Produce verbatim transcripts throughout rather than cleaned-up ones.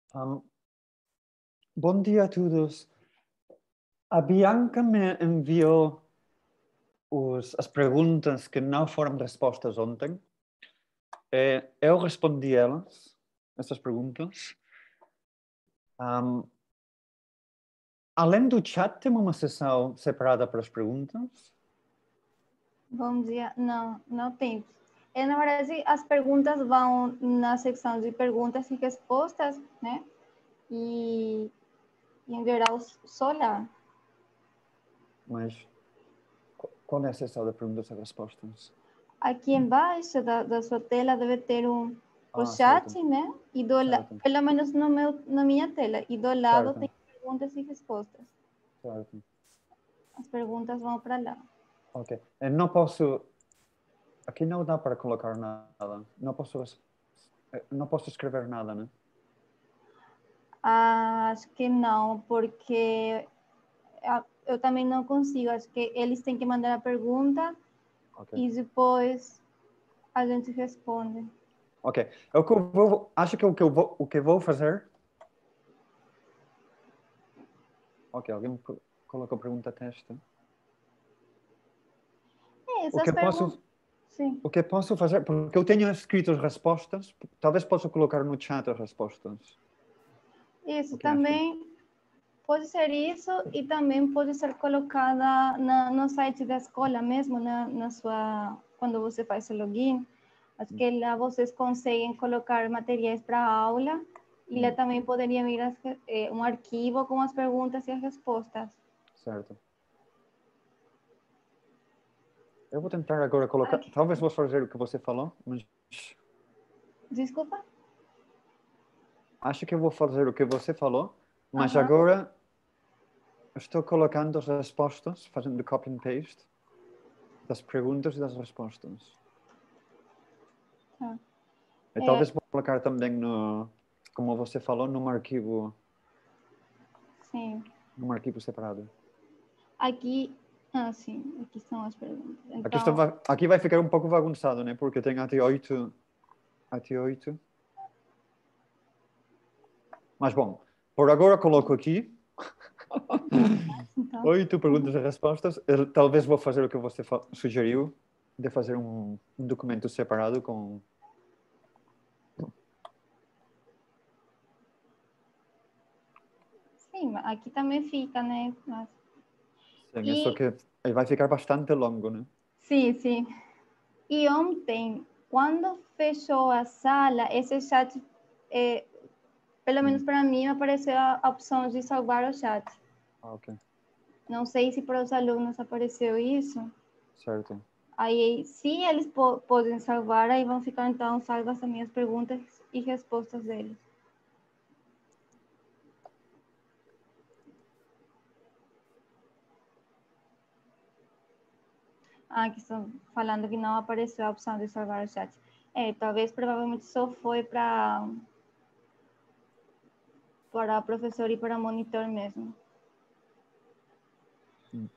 Um, bom dia a todos. A Bianca me enviou os, as perguntas que não foram respostas ontem. É, eu respondi elas, essas perguntas. Um, além do chat, tem uma sessão separada para as perguntas? Bom dia. Não, não tem. É, na verdade, as perguntas vão na secção de perguntas e respostas, né? E, e em geral, só lá. Mas qual é a sessão de perguntas e respostas? Aqui embaixo da, da sua tela deve ter um o Ah, chat, certo. né? E do lado, Certo. pelo menos no meu, na minha tela. E do lado Certo. tem perguntas e respostas. Certo. As perguntas vão para lá. Ok. Eu não posso... Aqui não dá para colocar nada. Não posso, não posso escrever nada, né? Ah, acho que não, porque eu também não consigo. Acho que eles têm que mandar a pergunta Okay. e depois a gente responde. Ok. Eu vou, acho que o que eu vou, o que eu vou fazer... Ok, alguém me colocou pergunta testa. É, O que essas eu posso... perguntas... Sim. O que eu posso fazer... Porque eu tenho escrito as respostas. Talvez possa colocar no chat as respostas. Isso, O que acha? também pode ser isso e também pode ser colocada na, no site da escola mesmo, na, na sua... Quando você faz o login. Acho que lá vocês conseguem colocar materiais para a aula e lá também poderia vir as, eh, um arquivo com as perguntas e as respostas. Certo. Eu vou tentar agora colocar... Aqui. Talvez vou fazer o que você falou, mas... Desculpa? Acho que eu vou fazer o que você falou, mas Uhum. agora estou colocando as respostas, fazendo copy and paste das perguntas e das respostas. Tá. E É, talvez vou colocar também no, como você falou, num arquivo, sim. num arquivo separado. Aqui, ah, sim, aqui são as perguntas. Aqui, Então, vai, aqui vai ficar um pouco bagunçado, né? Porque tem até oito, até oito. Mas bom, por agora coloco aqui então, oito perguntas e respostas. Eu, talvez vou fazer o que você sugeriu, de fazer um, um documento separado com... sim, aqui também fica, né? Mas, Sim, só e, que vai ficar bastante longo, né? sim, sim. E ontem, quando fechou a sala, esse chat, é, pelo menos para mim, apareceu a opção de salvar o chat. Ah, ok. Não sei se para os alunos apareceu isso. Certo. Aí, se eles po podem salvar, aí vão ficar, então, salvas as minhas perguntas e respostas deles. Ah, aqui estão falando que não apareceu a opção de salvar o chat. É, talvez, provavelmente, só foi para para professor e para monitor mesmo. Hum.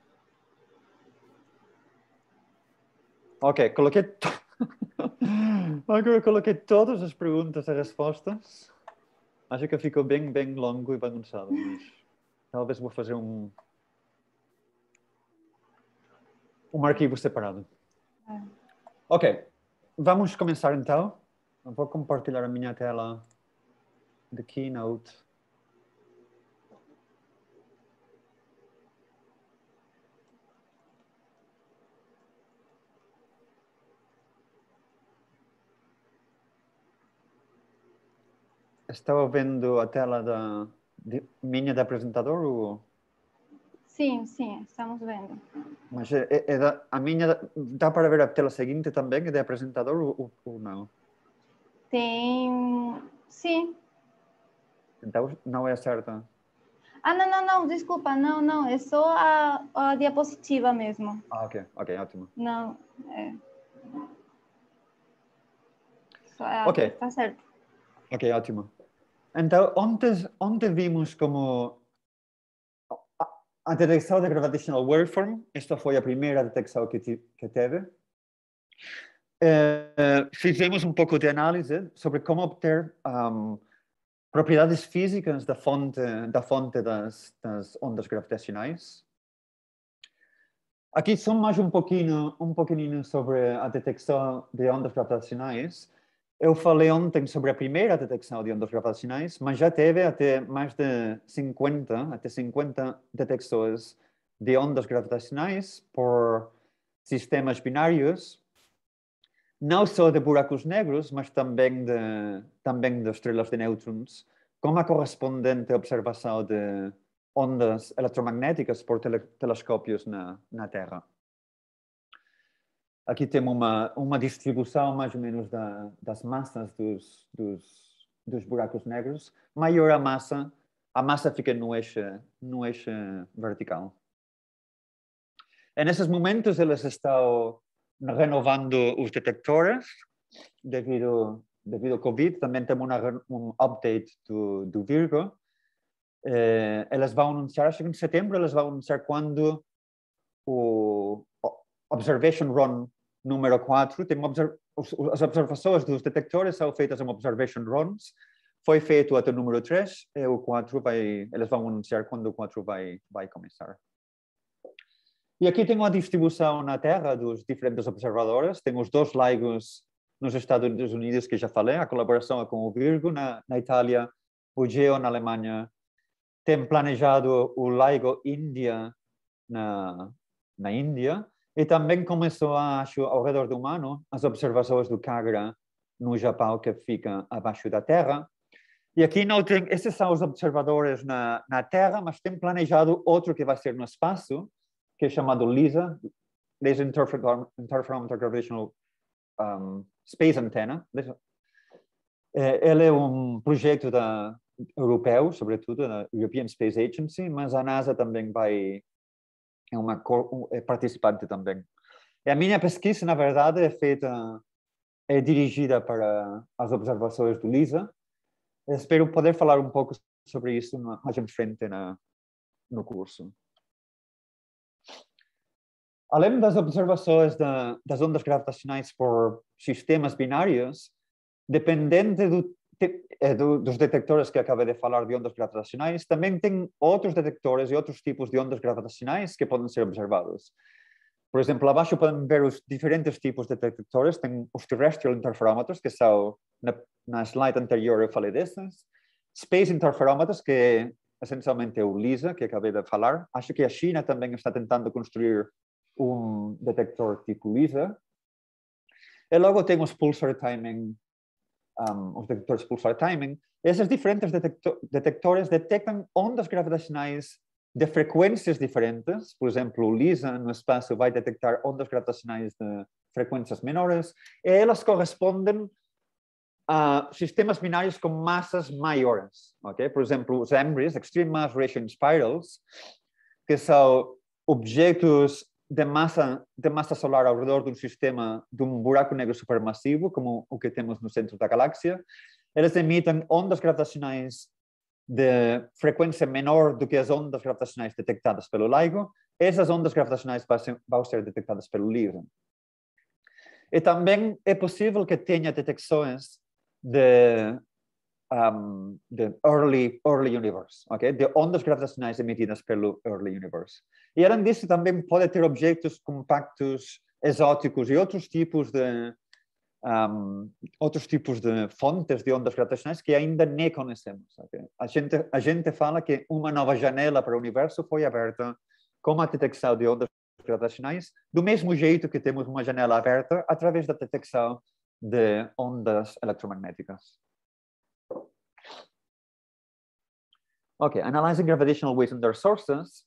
Ok, coloquei... To... Agora eu coloquei todas as perguntas e respostas. Acho que ficou bem, bem longo e bagunçado, mas talvez vou fazer um, um arquivo separado. É. Ok, vamos começar então. Eu vou compartilhar a minha tela de Keynote. Estava vendo a tela da de, minha de apresentador? Ou... Sim, sim, estamos vendo. Mas é, é da, a minha dá para ver a tela seguinte também, é de apresentador ou, ou não? Tem... Sim. Então não é certa. Ah, não, não, não, desculpa, não, não, é só a, a diapositiva mesmo. Ah, ok, ok, ótimo. Não, é... Só, é, Ok. está certo. Ok, ótimo. Então, ontem, ontem vimos como a, a detecção de gravitational waveform, esta foi a primeira detecção que, que teve. Uh, fizemos um pouco de análise sobre como obter um, propriedades físicas da fonte, da fonte das, das ondas gravitacionais. Aqui só mais um pouquinho, um pouquinho sobre a detecção de ondas gravitacionais. Eu falei ontem sobre a primeira detecção de ondas gravitacionais, mas já teve até mais de cinquenta, até cinquenta detecções de ondas gravitacionais por sistemas binários, não só de buracos negros, mas também de, também de estrelas de nêutrons, com a correspondente observação de ondas eletromagnéticas por tele, telescópios na, na Terra. Aqui temos uma, uma distribuição mais ou menos da, das massas dos, dos, dos buracos negros. Maior a massa, a massa fica no eixo, no eixo vertical. E nesses momentos eles estão renovando os detectores devido, devido ao Covid. Também temos uma, um update do, do Virgo. Eh, eles vão anunciar, acho que em setembro, eles vão anunciar quando o Observation Run número quatro, tem observ as observações dos detectores são feitas em Observation Runs, foi feito até o número três, e o quatro vai, eles vão anunciar quando o quatro vai, vai começar. E aqui tem uma distribuição na Terra dos diferentes observadores. Tem os dois LIGOs nos Estados Unidos que já falei, a colaboração é com o Virgo na, na Itália, o GEO na Alemanha. Tem planejado o LIGO Índia na, na Índia. E também começou, acho, ao redor do ano, as observações do Kagra no Japão, que fica abaixo da Terra. E aqui não tem, esses são os observadores na, na Terra, mas tem planejado outro que vai ser no espaço, que é chamado LISA, Laser Interferometer Gravitational um, Space Antenna. Ele é um projeto da, europeu, sobretudo, da European Space Agency, mas a NASA também vai, é uma é participante também. E a minha pesquisa, na verdade, é feita, é dirigida para as observações do LISA. Eu espero poder falar um pouco sobre isso mais em frente na, no curso. Além das observações da, das ondas gravitacionais por sistemas binários, dependente do, do, dos detectores que acabei de falar de ondas gravitacionais, também tem outros detectores e outros tipos de ondas gravitacionais que podem ser observados. Por exemplo, abaixo podem ver os diferentes tipos de detectores. Tem os terrestrial interferometers, que são, na, na slide anterior eu falei desses. Space interferometers, que é essencialmente o LISA, que acabei de falar. Acho que a China também está tentando construir um detector tipo LISA. E logo tem os pulsar timing, um, os detectores pulsar timing. Esses diferentes detector, detectores detectam ondas gravitacionais de frequências diferentes. Por exemplo, o LISA no espaço vai detectar ondas gravitacionais de frequências menores, e elas correspondem a sistemas binários com massas maiores. Okay? Por exemplo, os M R Is, Extreme Mass Ratios Spirals, que são objetos de massa, de massa solar ao redor de um sistema, de um buraco negro supermassivo, como o que temos no centro da galáxia. Eles emitem ondas gravitacionais de frequência menor do que as ondas gravitacionais detectadas pelo LIGO. Essas ondas gravitacionais vão ser detectadas pelo LISA. E também é possível que tenha detecções de, um, de early, early universe, okay? De ondas gravitacionais emitidas pelo early universe. E além disso, também pode ter objetos compactos, exóticos e outros tipos de Um, outros tipos de fontes de ondas gravitacionais que ainda nem conhecemos. Okay? A gente, a gente fala que uma nova janela para o universo foi aberta com a detecção de ondas gravitacionais, do mesmo jeito que temos uma janela aberta através da detecção de ondas eletromagnéticas. Ok, analyzing gravitational waves and their sources.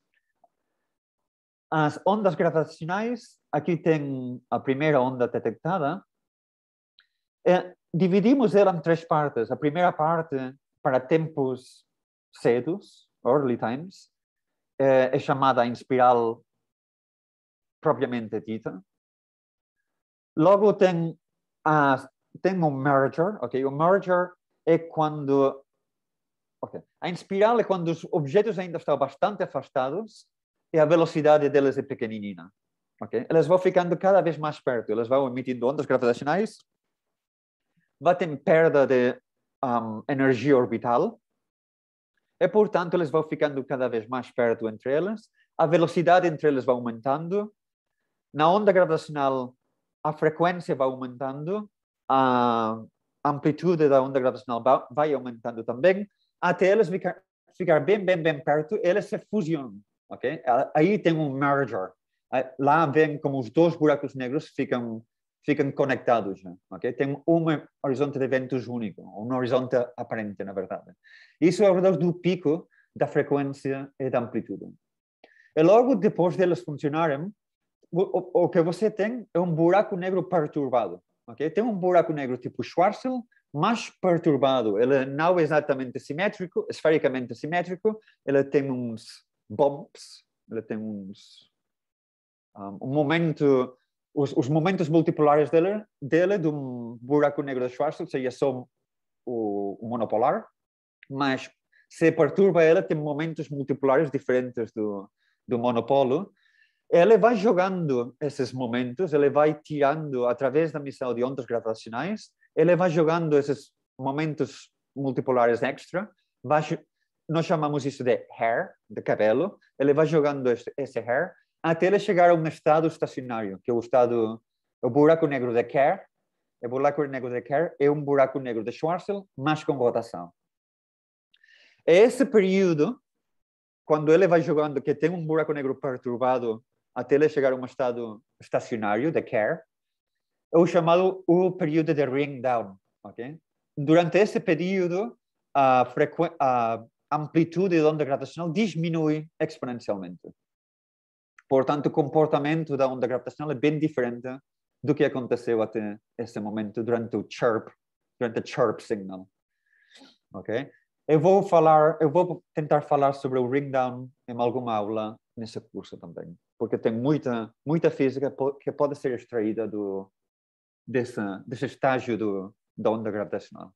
As ondas gravitacionais, aqui tem a primeira onda detectada. É, dividimos ela em três partes. A primeira parte, para tempos cedos, early times, é, é chamada em espiral propriamente dita. Logo tem, a, tem um merger, ok? O merger é quando... Okay. A espiral é quando os objetos ainda estão bastante afastados e a velocidade deles é pequenina. Okay? Eles vão ficando cada vez mais perto, eles vão emitindo ondas gravitacionais, vai ter perda de um, energia orbital e, portanto, eles vão ficando cada vez mais perto entre elas, a velocidade entre elas vai aumentando, na onda gravitacional a frequência vai aumentando, a amplitude da onda gravitacional vai aumentando também, até elas ficar, ficar bem, bem, bem perto, elas se fusionam, ok? Aí tem um merger. Lá vem como os dois buracos negros ficam, ficam conectados, ok? Tem um horizonte de eventos único, um horizonte aparente, na verdade. Isso é ao redor do pico da frequência e da amplitude. E logo depois delas funcionarem, o, o que você tem é um buraco negro perturbado, ok? Tem um buraco negro tipo Schwarzschild, mais perturbado. Ele não é exatamente simétrico, esfericamente simétrico, ele tem uns bumps, ele tem uns... Um, um momento, os, os momentos multipolares dele, dele, de um buraco negro de Schwarzschild, seria só o, o monopolar, mas se perturba ele, tem momentos multipolares diferentes do, do monopolo. Ele vai jogando esses momentos, ele vai tirando, através da emissão de ondas gravitacionais, ele vai jogando esses momentos multipolares extra, vai, nós chamamos isso de hair, de cabelo, ele vai jogando esse, esse hair, até ele chegar a um estado estacionário, que é o estado, o buraco negro de Kerr. O buraco negro de Kerr é um buraco negro de Schwarzschild, mas com rotação. Esse período, quando ele vai jogando, que tem um buraco negro perturbado, até ele chegar a um estado estacionário de Kerr, é o chamado o período de ring down. Okay? Durante esse período, a, a amplitude da onda gravitacional diminui exponencialmente. Portanto, o comportamento da onda gravitacional é bem diferente do que aconteceu até esse momento durante o chirp, durante o chirp signal. Ok? Eu vou falar, eu vou tentar falar sobre o ring down em alguma aula nesse curso também, porque tem muita, muita física que pode ser extraída do desse, desse estágio do, da onda gravitacional.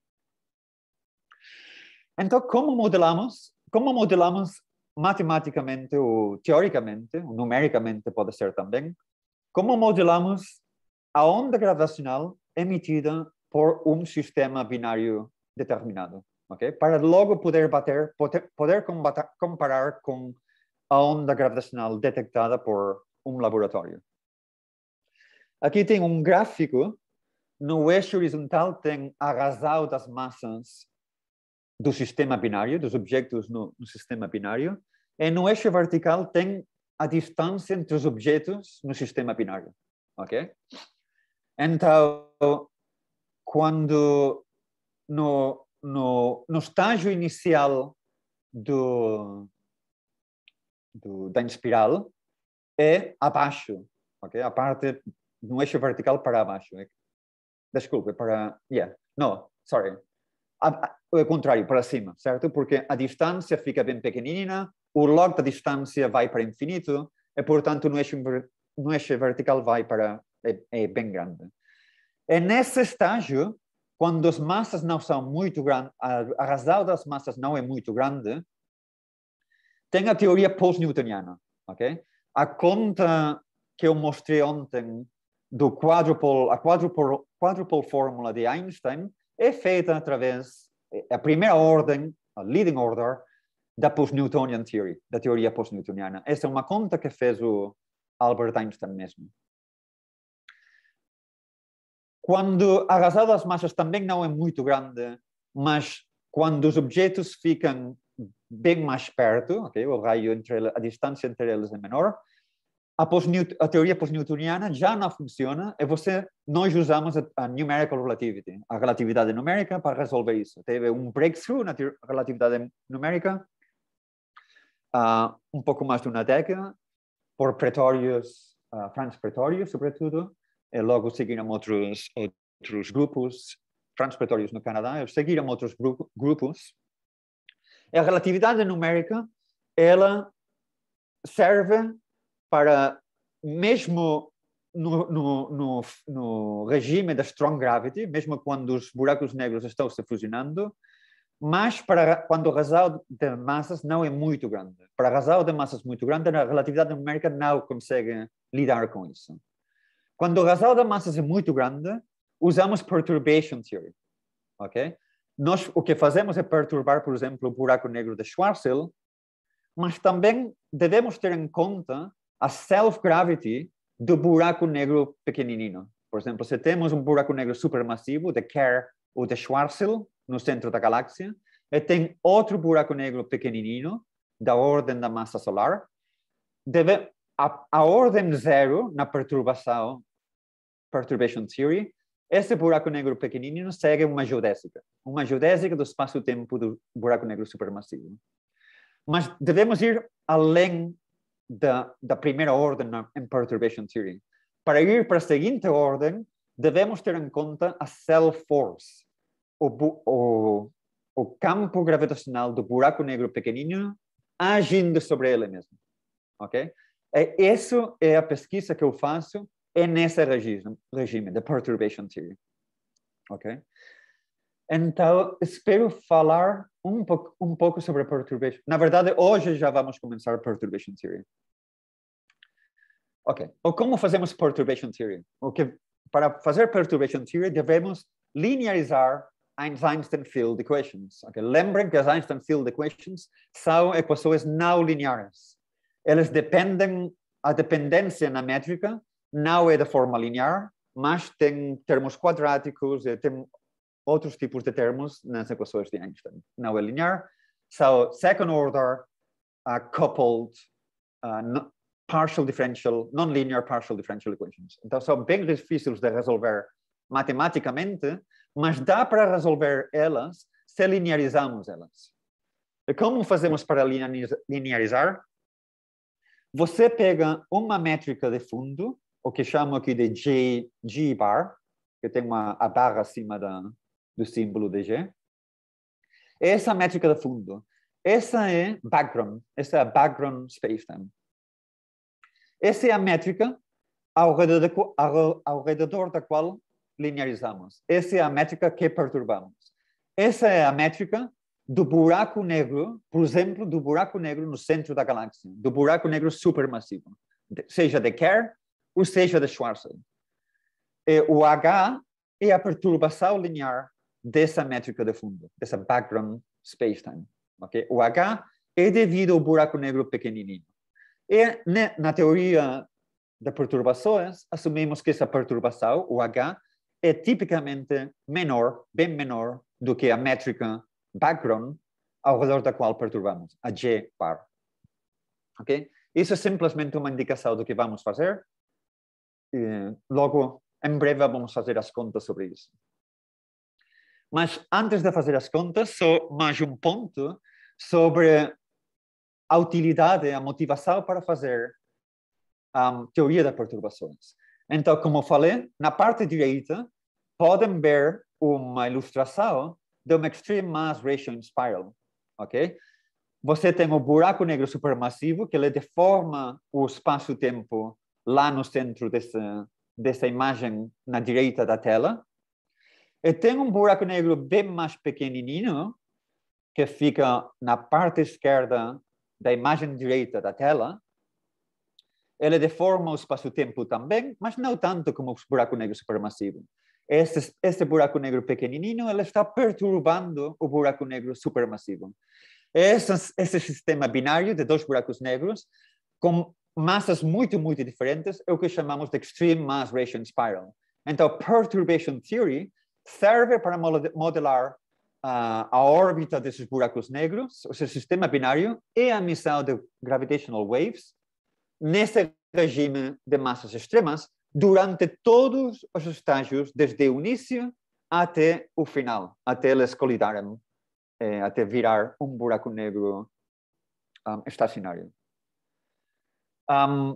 Então, como modelamos? Como modelamos matematicamente ou teoricamente, ou numericamente pode ser também, como modelamos a onda gravitacional emitida por um sistema binário determinado, ok? Para logo poder bater, poder, poder combater, comparar com a onda gravitacional detectada por um laboratório. Aqui tem um gráfico, no eixo horizontal tem a razão das massas do sistema binário, dos objetos no, no sistema binário, e no eixo vertical tem a distância entre os objetos no sistema binário, ok? Então, quando no, no, no estágio inicial do, do, da espiral é abaixo, ok? A parte no eixo vertical para abaixo. Desculpe, para... Yeah, no, sorry. O contrário, para cima, certo? Porque a distância fica bem pequenina, o log da distância vai para infinito, e, portanto, no eixo, no eixo vertical vai para... É, é bem grande. E nesse estágio, quando as massas não são muito grandes, a, a razão das massas não é muito grande, tem a teoria post-newtoniana, ok? A conta que eu mostrei ontem do quadruple, a quadruple, quadruple fórmula de Einstein é feita através, a primeira ordem, a leading order, da post-Newtonian theory, da teoria post-newtoniana. Essa é uma conta que fez o Albert Einstein mesmo. Quando a razão das massas também não é muito grande, mas quando os objetos ficam bem mais perto, okay, o raio entre eles, a distância entre eles é menor, a, a teoria post-newtoniana já não funciona e você, nós usamos a, a numerical relativity, a relatividade numérica, para resolver isso. Teve um breakthrough na relatividade numérica, uh, um pouco mais de uma década, por Pretorius, uh, Franz Pretorius, sobretudo, e logo seguiram outros, outros grupos, Franz Pretorius no Canadá, seguiram outros grupo, grupos. E a relatividade numérica, ela serve para, mesmo no, no, no, no regime da strong gravity, mesmo quando os buracos negros estão se fusionando, mas para quando a razão de massas não é muito grande. Para a razão de massas muito grande, a relatividade numérica não consegue lidar com isso. Quando a razão de massas é muito grande, usamos perturbation theory, ok? nós o que fazemos é perturbar, por exemplo, o buraco negro de Schwarzschild, mas também devemos ter em conta a self-gravity do buraco negro pequenininho. Por exemplo, se temos um buraco negro supermassivo, de Kerr ou de Schwarzschild, no centro da galáxia, e tem outro buraco negro pequenininho, da ordem da massa solar, deve, a, a ordem zero na perturbação, perturbation theory, esse buraco negro pequenininho segue uma geodésica, uma geodésica do espaço-tempo do buraco negro supermassivo. Mas devemos ir além da, da primeira ordem na, em perturbation theory. Para ir para a seguinte ordem, devemos ter em conta a self-force, o, o, o campo gravitacional do buraco negro pequenininho agindo sobre ele mesmo. Ok? E isso é a pesquisa que eu faço é nesse regime, regime de perturbation theory. Ok? Então, espero falar um pouco, um pouco sobre perturbation. Na verdade, hoje já vamos começar perturbation theory. Ok. Ou como fazemos perturbation theory? O que, para fazer perturbation theory, devemos linearizar as Einstein field equations. Okay? Lembrem que as Einstein field equations são equações não lineares. Elas dependem, a dependência na métrica não é de forma linear, mas tem termos quadráticos, tem outros tipos de termos nas equações de Einstein. Não é linear, são second order, uh, coupled, uh, partial differential, non-linear partial differential equations. Então são bem difíceis de resolver matematicamente, mas dá para resolver elas se linearizamos elas. E como fazemos para linearizar? Você pega uma métrica de fundo, o que chamo aqui de G, G bar, que tem uma a barra acima da, do símbolo de G. Essa métrica de fundo. Essa é background. Essa é a background spacetime. Essa é a métrica ao redor, de, ao, ao redor da qual linearizamos. Essa é a métrica que perturbamos. Essa é a métrica do buraco negro, por exemplo, do buraco negro no centro da galáxia, do buraco negro supermassivo, seja de Kerr ou seja de Schwarzschild. E o H é a perturbação linear dessa métrica de fundo, dessa background spacetime. Okay? O H é devido ao buraco negro pequenininho. E na teoria de perturbações, assumimos que essa perturbação, o H, é tipicamente menor, bem menor, do que a métrica background ao redor da qual perturbamos, a G bar. Ok? Isso é simplesmente uma indicação do que vamos fazer. E logo, em breve, vamos fazer as contas sobre isso. Mas antes de fazer as contas, só mais um ponto sobre a utilidade, a motivação para fazer a teoria das perturbações. Então, como eu falei, na parte direita, podem ver uma ilustração de uma Extreme Mass Ratio Spiral. Ok? Você tem o buraco negro supermassivo, que ele deforma o espaço-tempo lá no centro dessa, dessa imagem na direita da tela. E tem um buraco negro bem mais pequenininho, que fica na parte esquerda da imagem direita da tela. Ele deforma o espaço-tempo também, mas não tanto como o buraco negro supermassivo. Esse, esse buraco negro pequenininho, ele está perturbando o buraco negro supermassivo. Esse, esse sistema binário de dois buracos negros, com massas muito, muito diferentes, é o que chamamos de Extreme Mass Ratio Spiral. Então, Perturbation Theory serve para modelar uh, a órbita desses buracos negros, o seu sistema binário, e a emissão de gravitational waves nesse regime de massas extremas durante todos os estágios, desde o início até o final, até eles colidarem, eh, até virar um buraco negro um, estacionário. Um,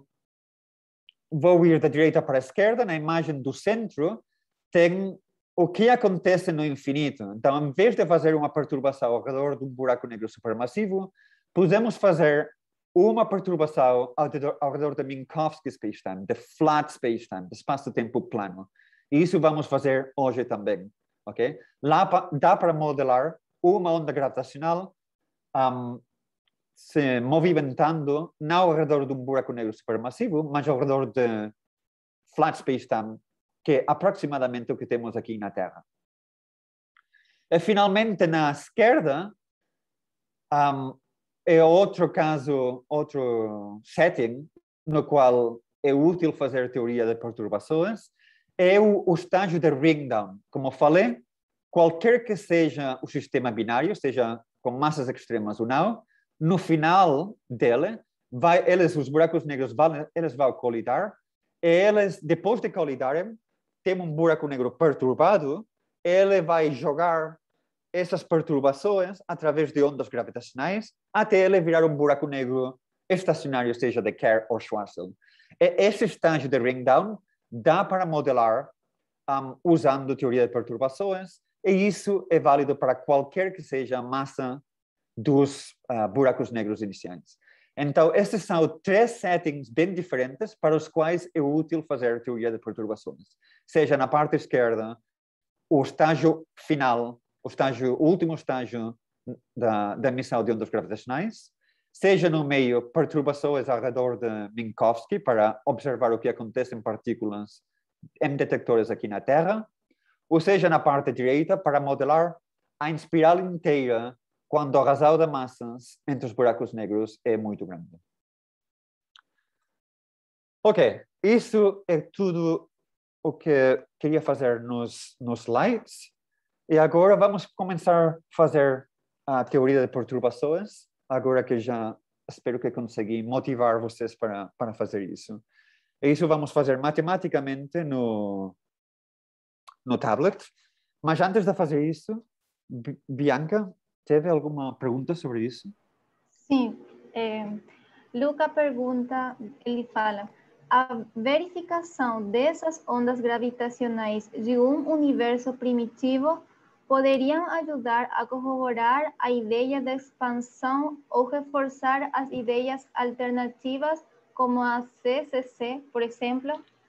vou ir da direita para a esquerda. Na imagem do centro tem o que acontece no infinito. Então, em vez de fazer uma perturbação ao redor de um buraco negro supermassivo, podemos fazer uma perturbação ao redor, ao redor da Minkowski spacetime, de flat spacetime, de espaço-tempo plano. E isso vamos fazer hoje também. Okay? Lá dá para modelar uma onda gravitacional um, se movimentando não ao redor de um buraco negro supermassivo, mas ao redor de flat spacetime, que é aproximadamente o que temos aqui na Terra. E finalmente na esquerda um, é outro caso, outro setting no qual é útil fazer teoria de perturbações, é o, o estágio de ring down. Como falei, qualquer que seja o sistema binário, seja com massas extremas ou não, no final dele, vai, eles, os buracos negros, vão, eles vão colidar, e eles, depois de colidarem, tem um buraco negro perturbado, ele vai jogar essas perturbações através de ondas gravitacionais até ele virar um buraco negro estacionário, seja de Kerr ou Schwarzschild. E esse estágio de ring down dá para modelar um, usando teoria de perturbações, e isso é válido para qualquer que seja a massa dos uh, buracos negros iniciais. Então, esses são três settings bem diferentes para os quais é útil fazer teoria de perturbações. Seja na parte esquerda, o estágio final, o, estágio, o último estágio da, da emissão de ondas gravitacionais, seja no meio, perturbações ao redor de Minkowski, para observar o que acontece em partículas em detectores aqui na Terra, ou seja na parte direita, para modelar a espiral inteira quando a razão de massas entre os buracos negros é muito grande. Ok, isso é tudo o que queria fazer nos, nos slides. E agora vamos começar a fazer a teoria de perturbações, agora que já espero que consegui motivar vocês para, para fazer isso. E isso vamos fazer matematicamente no, no tablet. Mas antes de fazer isso, Bianca, teve alguma pergunta sobre isso? Sim. É, Luca pergunta, ele fala, a verificação dessas ondas gravitacionais de um universo primitivo poderiam ajudar a corroborar a ideia de expansão ou reforçar as ideias alternativas como a C C C, por exemplo?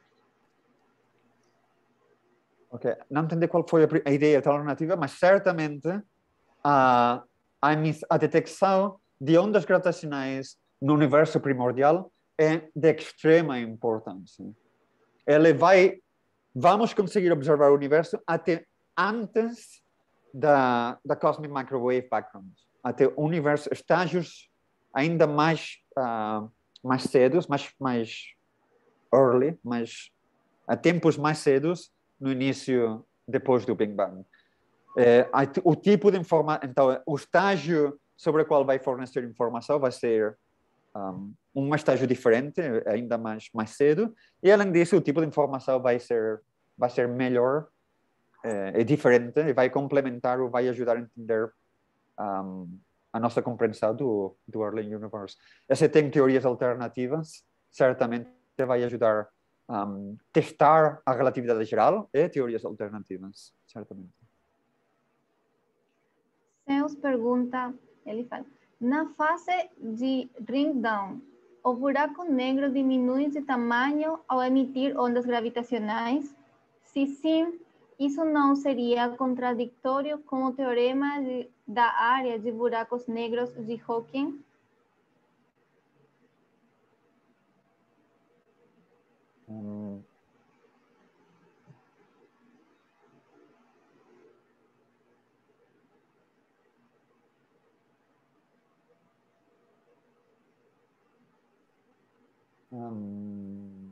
Ok, não entendi qual foi a ideia alternativa, mas certamente a, a, a detecção de ondas gravitacionais no universo primordial é de extrema importância. Ele vai, vamos conseguir observar o universo até antes da, da Cosmic Microwave Background, até o universo, estágios ainda mais, uh, mais cedos, mais, mais early, mais, a tempos mais cedos no início, depois do Big Bang. É, o tipo de informação, então, o estágio sobre o qual vai fornecer informação vai ser um, um estágio diferente, ainda mais, mais cedo, e além disso, o tipo de informação vai ser, vai ser melhor, é, é diferente, e vai complementar ou vai ajudar a entender um, a nossa compreensão do, do Early Universe. Essa tem teorias alternativas, certamente vai ajudar a um, testar a relatividade geral e teorias alternativas, certamente. Zeus pergunta, ele fala, na fase de ring down, o buraco negro diminui de tamanho ao emitir ondas gravitacionais? Se sim, isso não seria contraditório com o teorema de, da área de buracos negros de Hawking? Hum. Hum.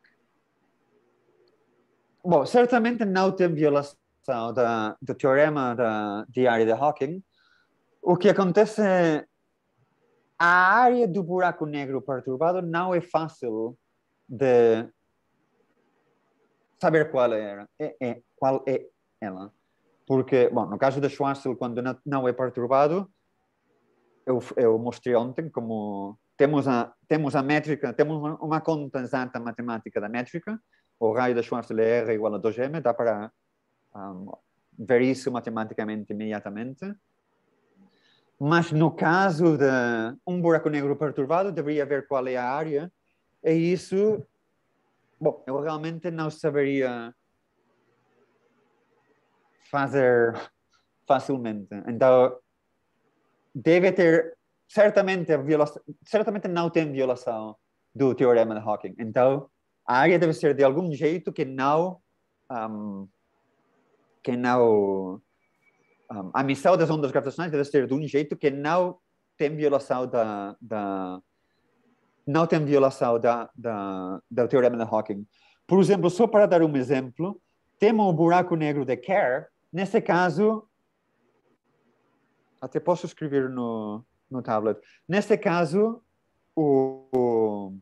Bom, certamente não tem violação da, do teorema da, de área de Hawking. O que acontece é a área do buraco negro perturbado não é fácil de saber qual é, é, é, qual é ela. Porque, bom, no caso da Schwarzschild, quando não, não é perturbado, eu, eu mostrei ontem como temos a, temos a métrica, temos uma, uma conta exata matemática da métrica, o raio da Schwarzschild é R igual a dois M, dá para um, ver isso matematicamente imediatamente. Mas no caso de um buraco negro perturbado, deveria ver qual é a área, e isso, bom, eu realmente não saberia fazer facilmente. Então, deve ter, certamente, a violação, certamente não tem violação do teorema de Hawking. Então, a área deve ser de algum jeito que não, um, que não um, um, a missão das ondas gravitacionais deve ser de um jeito que não tem violação da, da não tem violação da, da, do teorema de Hawking. Por exemplo, só para dar um exemplo, temos o buraco negro de Kerr. Nesse caso, até posso escrever no, no tablet. Nesse caso, o, o,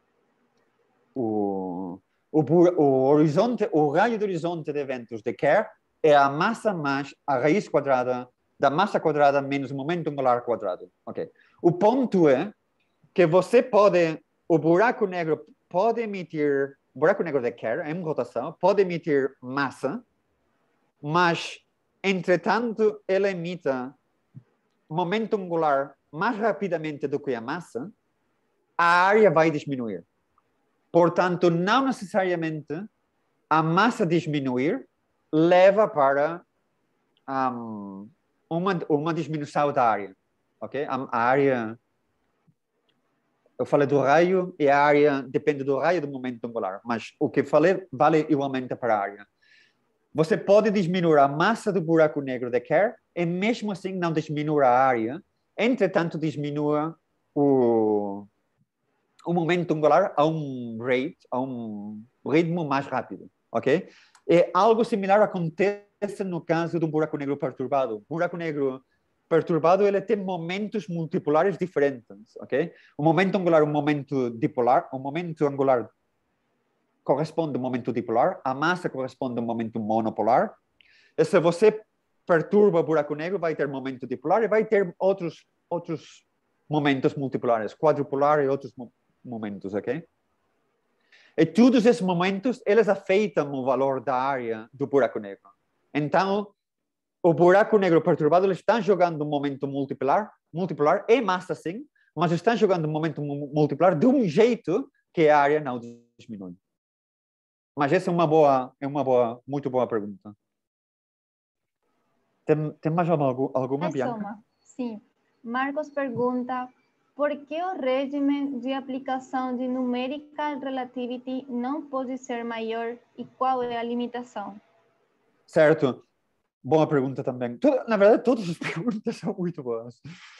o, o, o horizonte, o raio do horizonte de eventos de Kerr é a massa mais a raiz quadrada da massa quadrada menos o momento angular quadrado. Okay. O ponto é que você pode, o buraco negro pode emitir, o buraco negro de Kerr, em rotação, pode emitir massa, mas, entretanto, ele emita momento angular mais rapidamente do que a massa, a área vai diminuir. Portanto, não necessariamente a massa diminuir leva para um, uma, uma diminuição da área. Okay? A, a área... Eu falei do raio e a área depende do raio do momento angular, mas o que falei vale igualmente para a área. Você pode diminuir a massa do buraco negro de Kerr e mesmo assim não diminuir a área, entretanto diminua o, o momento angular a um rate, a um ritmo mais rápido, ok? E algo similar acontece no caso do buraco negro perturbado. O buraco negro perturbado, ele tem momentos multipolares diferentes, ok? O momento angular é um momento dipolar, o momento angular corresponde a um momento dipolar, a massa corresponde a um momento monopolar, e se você perturba o buraco negro, vai ter momento dipolar e vai ter outros, outros momentos multipolares, quadrupolar e outros mo momentos, ok? E todos esses momentos, eles afetam o valor da área do buraco negro. Então, o buraco negro perturbado, ele está jogando um momento multipolar, multipolar e massa sim, mas está jogando um momento multipolar de um jeito que a área não diminui. Mas essa é uma boa, é uma boa, muito boa pergunta. Tem, tem mais alguma, alguma Bianca? Uma. Sim. Marcos pergunta, por que o regime de aplicação de numerical relativity não pode ser maior e qual é a limitação? Certo. Boa pergunta também. Toda, na verdade, todas as perguntas são muito boas.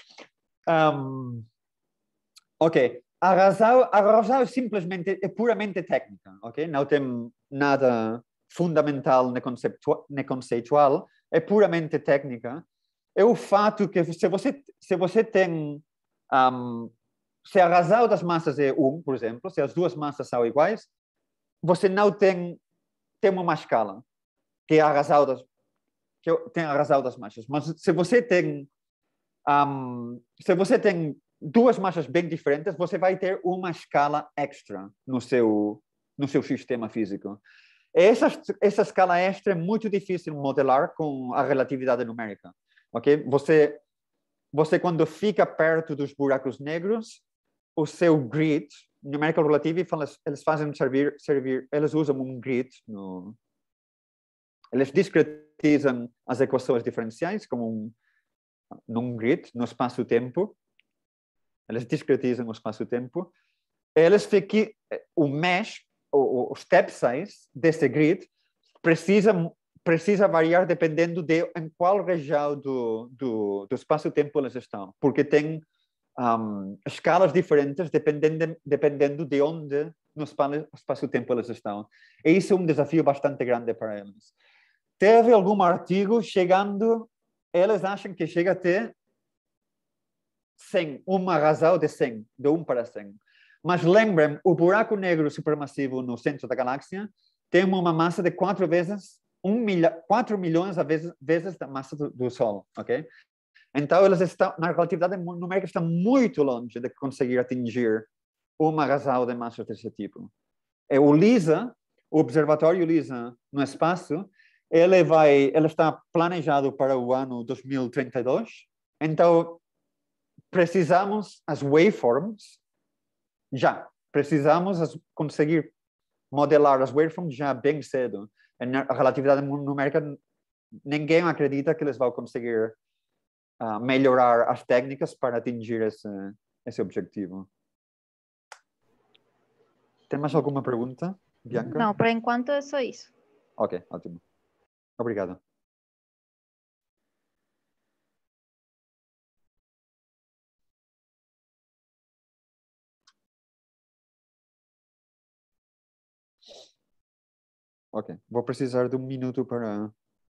Um, ok. A razão, a razão é simplesmente, é puramente técnica, ok? Não tem nada fundamental nem conceitual, nem conceitual, é puramente técnica. É o fato que se você, se você tem, um, se a razão das massas é um, por exemplo, se as duas massas são iguais, você não tem, tem uma escala, que é a razão das, que tem a razão das massas. Mas se você tem, um, se você tem duas massas bem diferentes, você vai ter uma escala extra no seu, no seu sistema físico. Essa, essa escala extra é muito difícil modelar com a relatividade numérica. Okay? Você, você, quando fica perto dos buracos negros, o seu grid, numerical relativity, eles fazem servir, servir eles usam um grid, no, eles discretizam as equações diferenciais como um, num grid, no espaço-tempo. Eles discretizam o espaço-tempo. Eles ficam, o mesh, o, o step size desse grid precisa, precisa variar dependendo de em qual região do, do, do espaço-tempo eles estão, porque tem um, escalas diferentes dependendo, dependendo de onde no espaço-tempo eles estão. E isso é um desafio bastante grande para eles. Teve algum artigo chegando, eles acham que chega até cem, uma razão de cem, de um para cem. Mas lembrem, o buraco negro supermassivo no centro da galáxia tem uma massa de quatro vezes, um milha, quatro milhões de vezes, vezes da massa do, do Sol, ok? Então, eles estão, na relatividade numérica, estão muito longe de conseguir atingir uma razão de massa desse tipo. E o LISA, o Observatório LISA no espaço, ele, vai, ele está planejado para o ano dois mil e trinta e dois, então precisamos as waveforms já. Precisamos as, conseguir modelar as waveforms já bem cedo. Na relatividade numérica, ninguém acredita que eles vão conseguir uh, melhorar as técnicas para atingir esse, esse objetivo. Tem mais alguma pergunta, Bianca? Não, por enquanto é só isso. Ok, ótimo. Obrigado. Ok, vou precisar de um minuto para...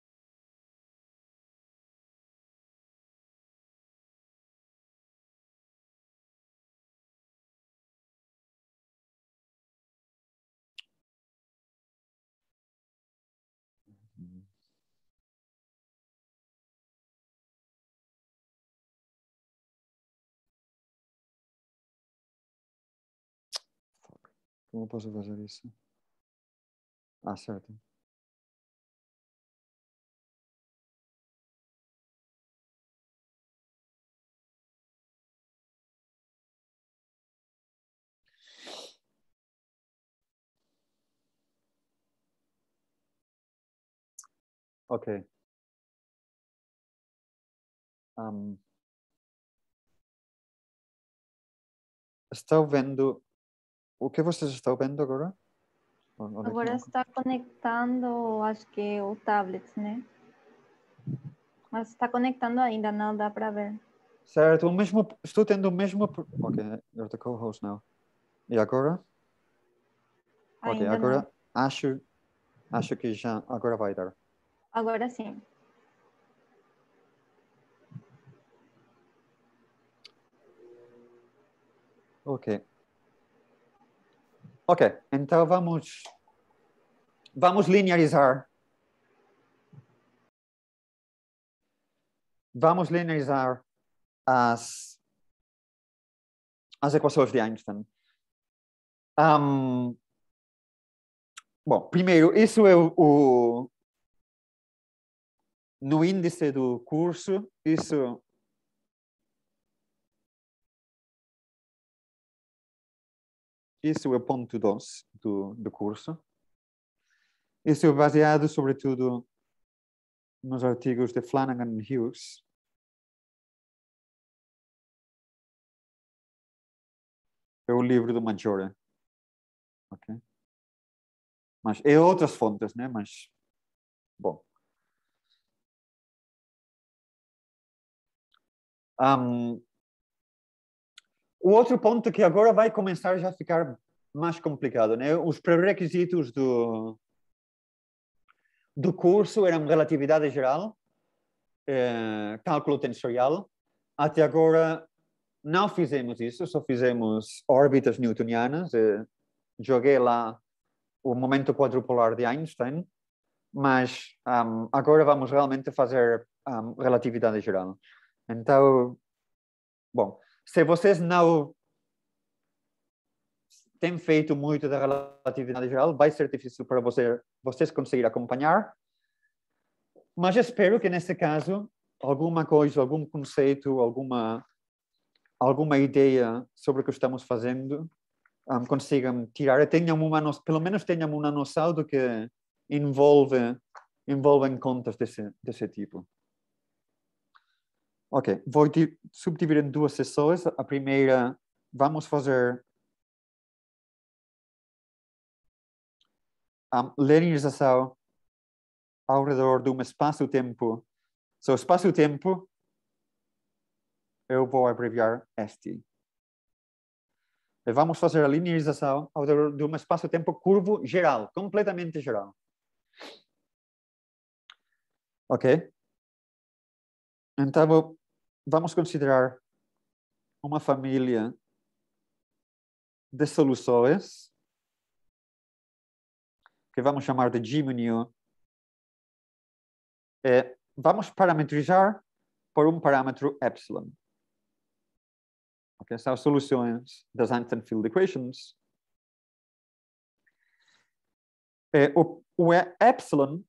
Como posso fazer isso? Ah, certo. Ok. Um, estou vendo... O que vocês estão vendo agora? Olha Agora aqui. está conectando, acho que o tablet, né? Mas está conectando ainda, não dá para ver. Certo, o mesmo... Estou tendo o mesmo... Ok, you're the co-host now. E agora? Ok, Ainda agora não. acho... Acho que já... Agora vai dar. Agora sim. Ok. Ok, então vamos... Vamos linearizar. Vamos linearizar as... As equações de Einstein. Um, bom, primeiro, isso é o, o... No índice do curso, isso... Isso é o ponto dois do, do curso. Isso é baseado, sobretudo, nos artigos de Flanagan e Hughes. É o livro do Maggiore. Ok? Mas é outras fontes, né? Mas, bom. Um, o outro ponto que agora vai começar já a ficar mais complicado, né? Os pré-requisitos do, do curso eram relatividade geral, eh, cálculo tensorial. Até agora não fizemos isso, só fizemos órbitas newtonianas. Eh, joguei lá o momento quadrupolar de Einstein, mas um, agora vamos realmente fazer um, relatividade geral. Então, bom, se vocês não têm feito muito da relatividade geral, vai ser difícil para você, vocês conseguirem acompanhar, mas espero que nesse caso alguma coisa, algum conceito, alguma alguma ideia sobre o que estamos fazendo um, consigam tirar, tenham uma no... pelo menos tenham uma noção do que envolve envolvem contas desse desse tipo. Ok, vou subdividir em duas sessões. A primeira, vamos fazer a linearização ao redor de um espaço-tempo. So, espaço-tempo, eu vou abreviar S T. E vamos fazer a linearização ao redor de um espaço-tempo curvo geral, completamente geral. Ok? Então, vamos considerar uma família de soluções que vamos chamar de G mu. E vamos parametrizar por um parâmetro epsilon. Okay, são soluções das Einstein Field Equations. E o, o epsilon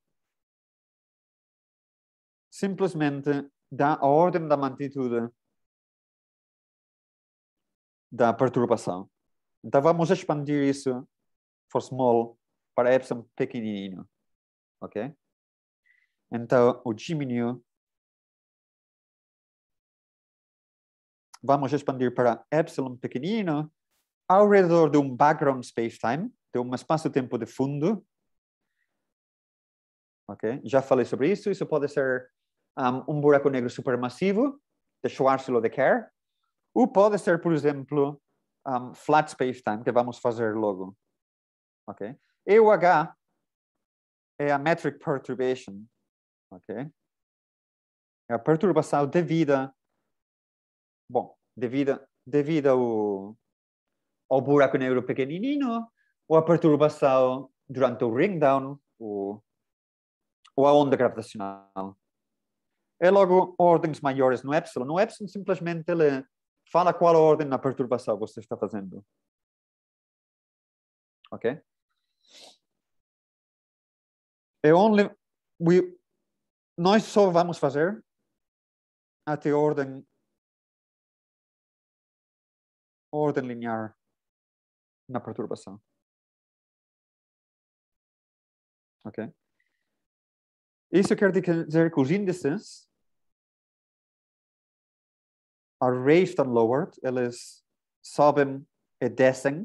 simplesmente dá a ordem da magnitude da perturbação. Então vamos expandir isso for small para epsilon pequenininho. Ok? Então o G mu vamos expandir para epsilon pequenino ao redor de um background space-time, de um espaço-tempo de fundo. Ok? Já falei sobre isso. Isso pode ser um, um buraco negro supermassivo, de Schwarzschild-Kerr, ou pode ser, por exemplo, um, flat space-time, que vamos fazer logo. Ok? E o H é a metric perturbation, ok? É a perturbação devida, bom, devida, devido ao, ao buraco negro pequenininho, ou a perturbação durante o ring down, ou, ou a onda gravitacional. É logo ordens maiores no epsilon. No epsilon, simplesmente, ele fala qual ordem na perturbação você está fazendo. Ok? É only we, nós só vamos fazer até ordem, ordem linear na perturbação. Ok? Isso quer dizer que os índices are raised and lowered, eles sobem e descem.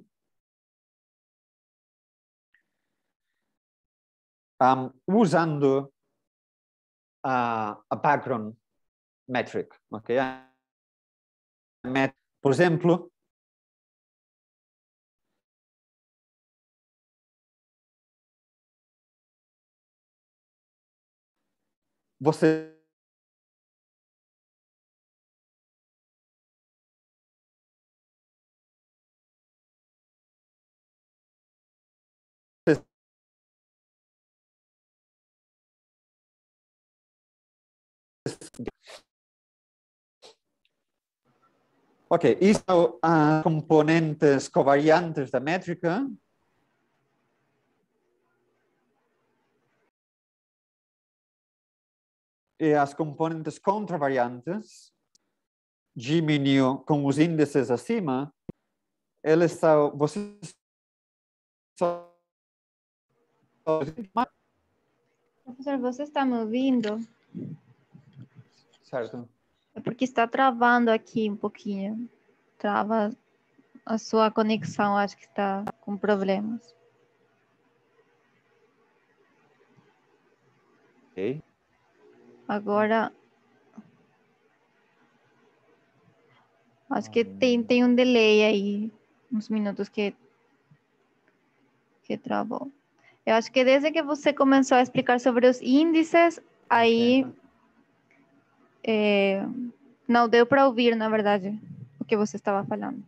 Um, usando a, a background metric, ok? Por exemplo, você ok, isso são as componentes covariantes da métrica. E as componentes contravariantes diminuem com os índices acima. Eles são, vocês só... Professor, você está me ouvindo? Certo. É porque está travando aqui um pouquinho. Trava a sua conexão, acho que está com problemas. Ok. Agora, acho que tem, tem um delay aí, uns minutos que, que travou. Eu acho que desde que você começou a explicar sobre os índices, aí Okay. é, não deu para ouvir, na verdade, o que você estava falando.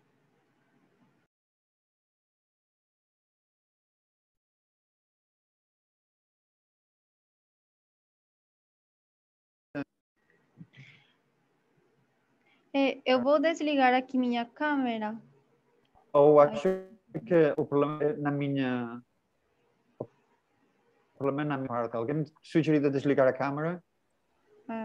É, eu vou desligar aqui minha câmera. Ou acho que o problema é na minha... O problema é na minha parte. Alguém sugeriu desligar a câmera? É.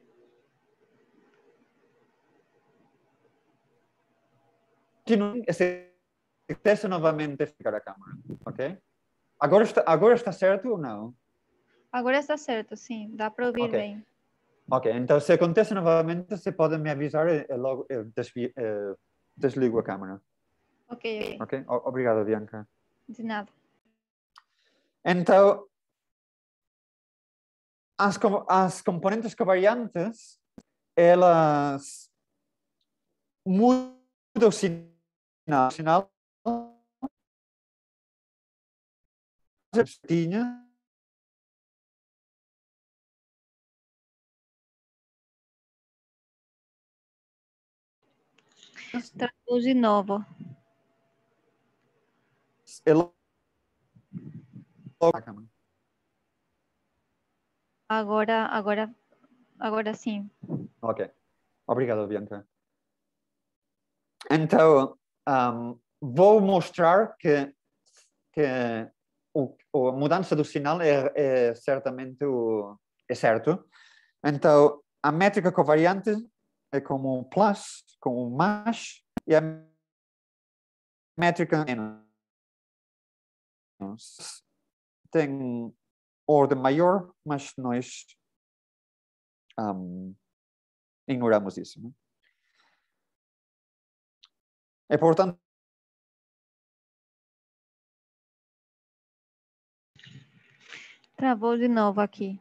Continue, teste novamente desligar a câmera, ok? Agora está, agora está certo ou não? Agora está certo, sim, dá para ouvir Ok. bem. Ok, então se acontece novamente, você pode me avisar e logo eu desvi, eh, desligo a câmera. Ok, Ok? O- Obrigado, Bianca. de nada. Então, as, com- as componentes covariantes, elas mudam o sinal. O sinal tinha Traduz de novo. ela a câmera. Agora, agora, agora sim. Ok. Obrigado, Bianca. Então, um, vou mostrar que, que o, a mudança do sinal é, é certamente o, é certo. Então, a métrica covariante é como plus, como mais, e a métrica menos tem ordem maior, mas nós um, ignoramos isso. Né? É portanto Travou de novo aqui.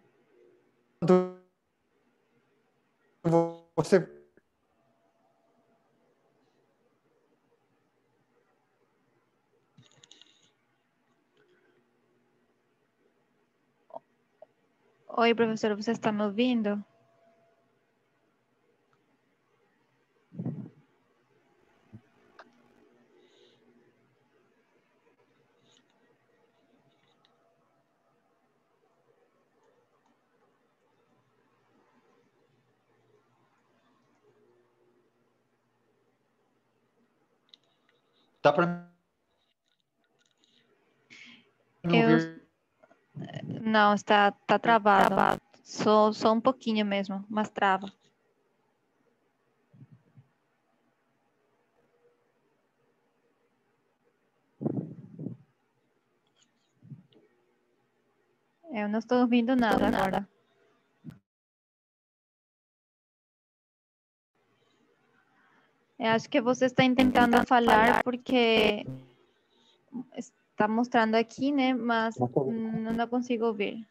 você Oi, professor, você está me ouvindo? Dá para me Eu, ouvir? não, está, está travado. Só, só um pouquinho mesmo, mas trava. Eu não estou ouvindo nada agora. Eu acho que você está tentando falar porque está mostrando aqui, né? Mas não, não consigo ouvir.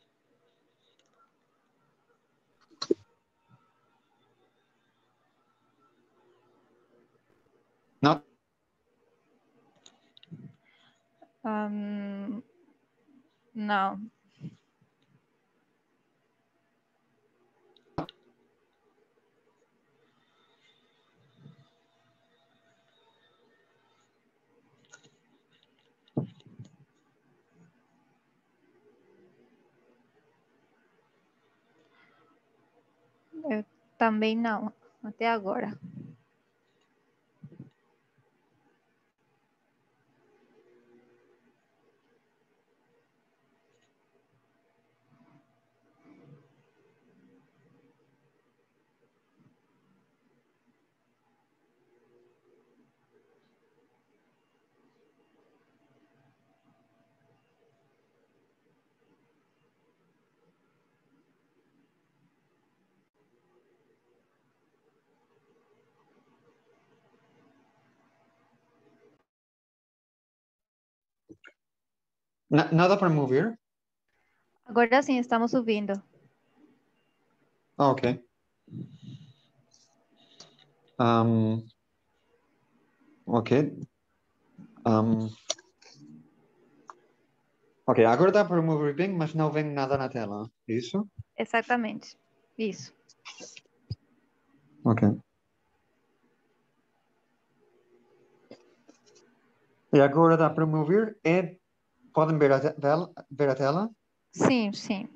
Não. Um, não. Eu também não, até agora. Na- nada para me ouvir? Agora sim, estamos ouvindo. Ah, ok. Um, ok. Um, ok, agora dá para me ouvir bem, mas não vem nada na tela. Isso? Exatamente. Isso. Ok. E agora dá para me ouvir? É, podem ver a, te- tela, ver a tela? Sim, sim.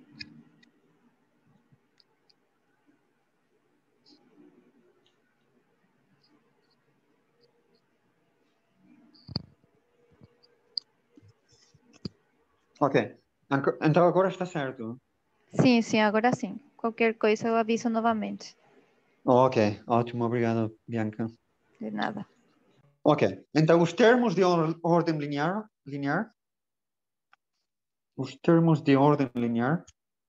Ok. Anco- Então agora está certo. Sim, sim, agora sim. Qualquer coisa eu aviso novamente. Ok, ótimo, obrigado, Bianca. De nada. Ok, então os termos de or- ordem linear, linear, os termos de ordem linear,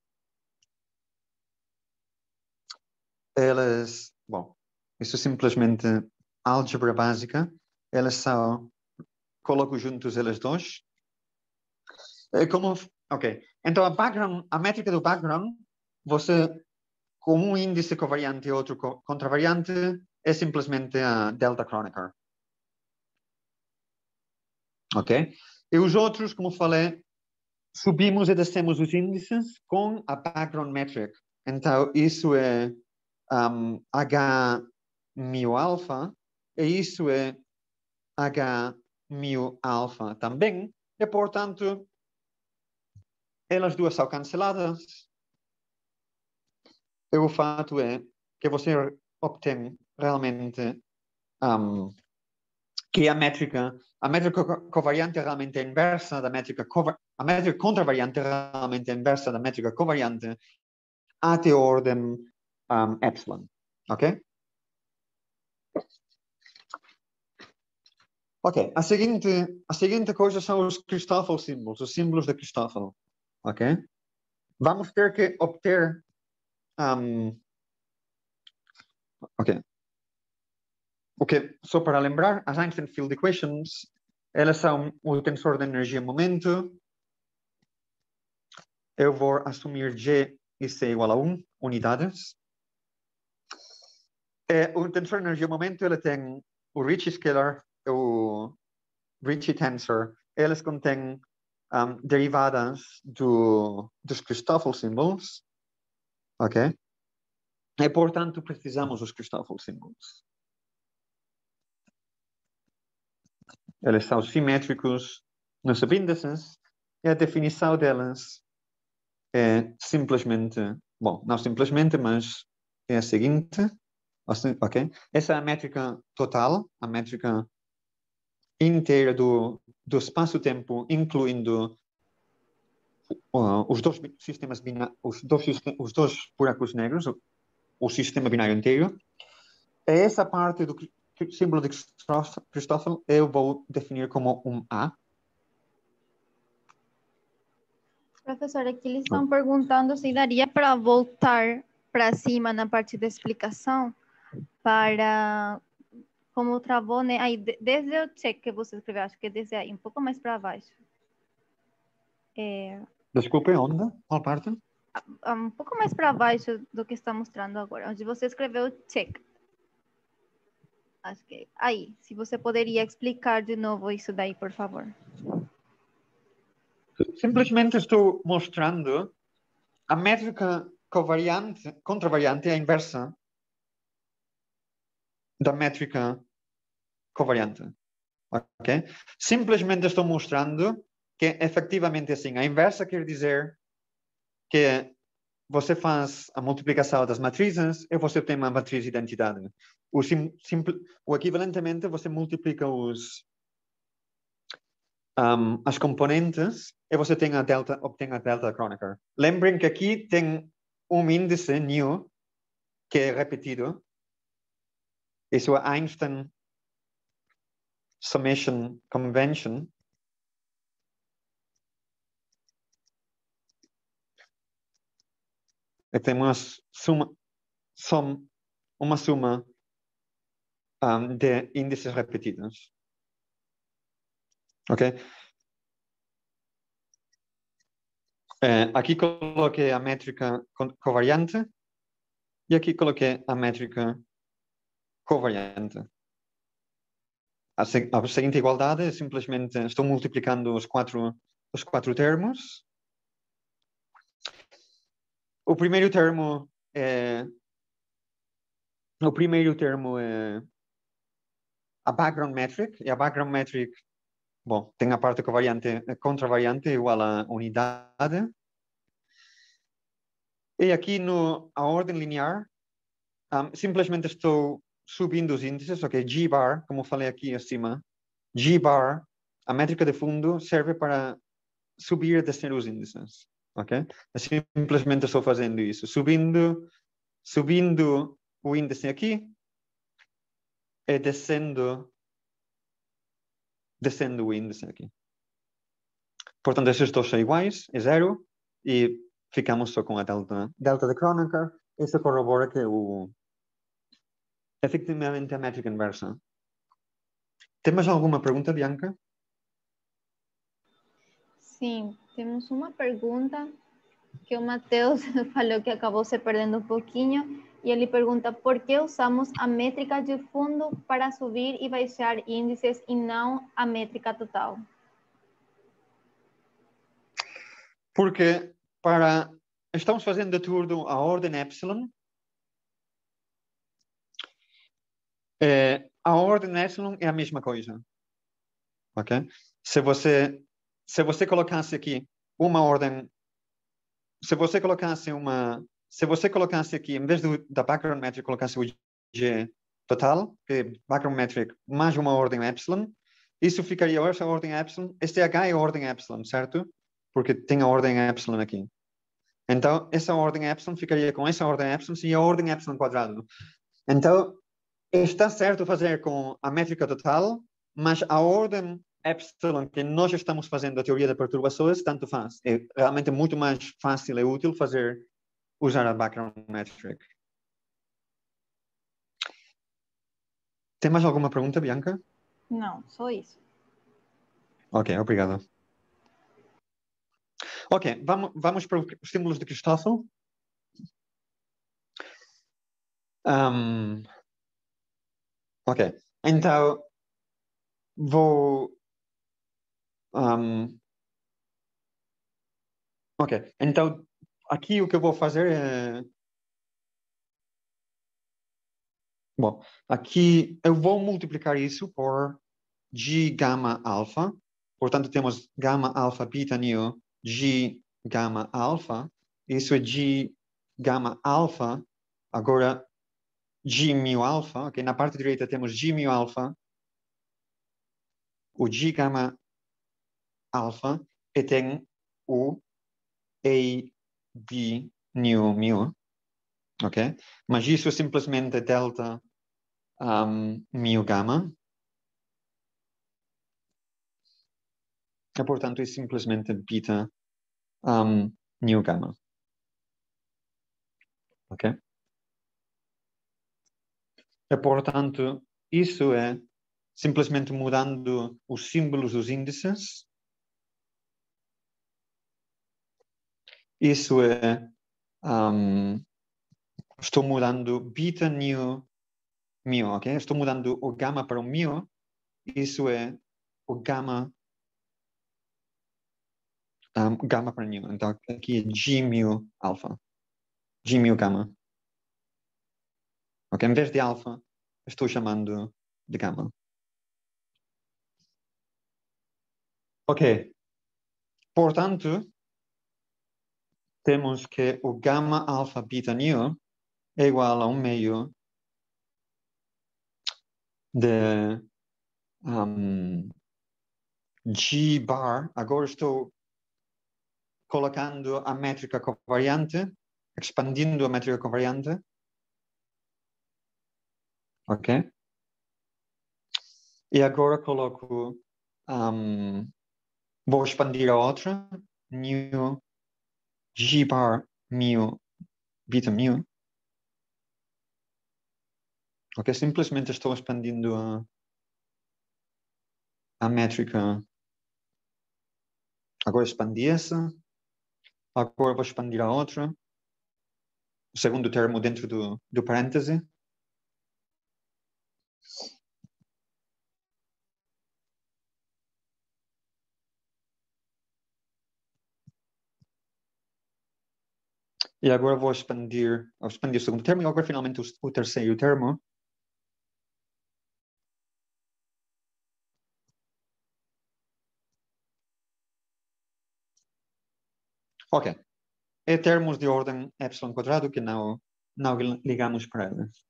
elas, bom, isso é simplesmente álgebra básica, elas são, coloco juntos elas dois. É como, ok, então a background, a métrica do background, você, com um índice covariante e outro co contravariante, é simplesmente a delta Kronecker. Ok? E os outros, como falei, subimos e descemos os índices com a background metric. Então, isso é um, H mu alfa, e isso é H mu alfa também, e portanto, elas duas são canceladas, e o fato é que você obtém realmente um, que a métrica, a métrica covariante realmente é inversa da métrica covariante, a métrica contravariante realmente é inversa da métrica covariante até ordem um, epsilon. Ok? Ok, a seguinte, a seguinte coisa são os Christoffel símbolos, os símbolos de Christoffel. Ok? Vamos ter que obter. Um, ok. Ok, só para lembrar, as Einstein Field Equations, elas são o tensor de energia-momento. Eu vou assumir G e C igual a um unidades. É, o tensor de energia-momento ele tem o Ricci scalar, o Ricci tensor. Eles contêm um, derivadas do, dos Christoffel symbols, ok? E, portanto, precisamos dos Christoffel symbols. Eles são simétricos nos subíndices e a definição delas é simplesmente, bom, não simplesmente, mas é a seguinte, ok? Essa é a métrica total, a métrica inteira do, do espaço-tempo, incluindo uh, os dois sistemas binários, os dois, os dois buracos negros, o, o sistema binário inteiro. É essa parte do símbolo de Christoffel eu vou definir como um A. Professor, aqui eles estão perguntando se daria para voltar para cima na parte da explicação para como travou, né? Aí, desde o check que você escreveu, acho que é desde aí, um pouco mais para baixo. É, Desculpe, onde? Qual parte? um pouco mais para baixo do que está mostrando agora, onde você escreveu check. Acho que aí, se você poderia explicar de novo isso daí, por favor. Simplesmente estou mostrando a métrica covariante, contravariante é a inversa da métrica covariante. Ok? Simplesmente estou mostrando que efetivamente assim, a inversa quer dizer que você faz a multiplicação das matrizes e você tem uma matriz de identidade. O, sim, simple, o equivalentemente, você multiplica os, um, as componentes e você tem a delta, obtém a delta Kronecker. Lembrem que aqui tem um índice new que é repetido. Isso é Einstein Summation Convention. É que tem uma suma, som, uma suma um, de índices repetidos. Ok? É, aqui coloquei a métrica covariante e aqui coloquei a métrica covariante. A, a seguinte igualdade é simplesmente estou multiplicando os quatro, os quatro termos. O primeiro termo é o primeiro termo é a background metric, e a background metric, bom, tem a parte covariante, a contravariante igual a unidade. E aqui no a ordem linear, um, simplesmente estou subindo os índices, ok? G bar, como falei aqui acima, G bar, a métrica de fundo, serve para subir e descer os índices, ok? Eu simplesmente estou fazendo isso, subindo, subindo o índice aqui e descendo, descendo o índice aqui. Portanto, esses dois são iguais, é zero, e ficamos só com a delta, delta de Kronecker. Isso corrobora que o efetivamente a métrica inversa. Tem mais alguma pergunta, Bianca? Sim, temos uma pergunta que o Matheus falou que acabou se perdendo um pouquinho, e ele pergunta por que usamos a métrica de fundo para subir e baixar índices e não a métrica total. Porque para estamos fazendo tudo a ordem epsilon. É, a ordem epsilon é a mesma coisa, ok? Se você se você colocasse aqui uma ordem, se você colocasse uma, se você colocasse aqui em vez do, da background metric colocasse o G total, que é background metric mais uma ordem epsilon, isso ficaria essa ordem epsilon. Este H é a ordem epsilon, certo? Porque tem a ordem epsilon aqui. Então, essa ordem epsilon ficaria com essa ordem epsilon e a ordem epsilon quadrado. Então, está certo fazer com a métrica total, mas a ordem epsilon que nós estamos fazendo a teoria de perturbações, tanto faz. É realmente muito mais fácil e útil fazer, usar a background metric. Tem mais alguma pergunta, Bianca? Não, só isso. Ok, obrigado. Ok, vamos, vamos para os símbolos de Christoffel. Um, ok, então vou um, Ok, então aqui o que eu vou fazer é... Bom, aqui eu vou multiplicar isso por G gama alfa. Portanto, temos gama alfa beta nu G gama alfa. Isso é G gama alfa. Agora, G mu alfa. Okay? Na parte direita temos G mu alfa. O G gama alfa. E tem o A B nu mu. Ok? Mas isso é simplesmente delta um, mu gama. E, portanto, é simplesmente beta um, nu gama. Ok? E, portanto, isso é simplesmente mudando os símbolos dos índices. Isso é... Um, estou mudando beta nu mu, ok? Estou mudando o gama para o mu. Isso é o gama... Um, gama para nu. Então, aqui é G mu alfa. G mu gama. Ok? Em vez de alfa, estou chamando de gama. Ok. Portanto, temos que o gama alfa beta nu é igual a um meio de um, G bar. Agora estou colocando a métrica covariante, expandindo a métrica covariante. Ok? E agora coloco... Um, vou expandir a outra. Nu G bar mu beta mu. Ok? Simplesmente estou expandindo a, a métrica. Agora expandi essa. Agora vou expandir a outra. O segundo termo dentro do, do parêntese. E agora vou expandir, vou expandir o segundo termo e agora finalmente o, o terceiro termo. Ok. É termos de ordem epsilon quadrado que não, não ligamos para eles.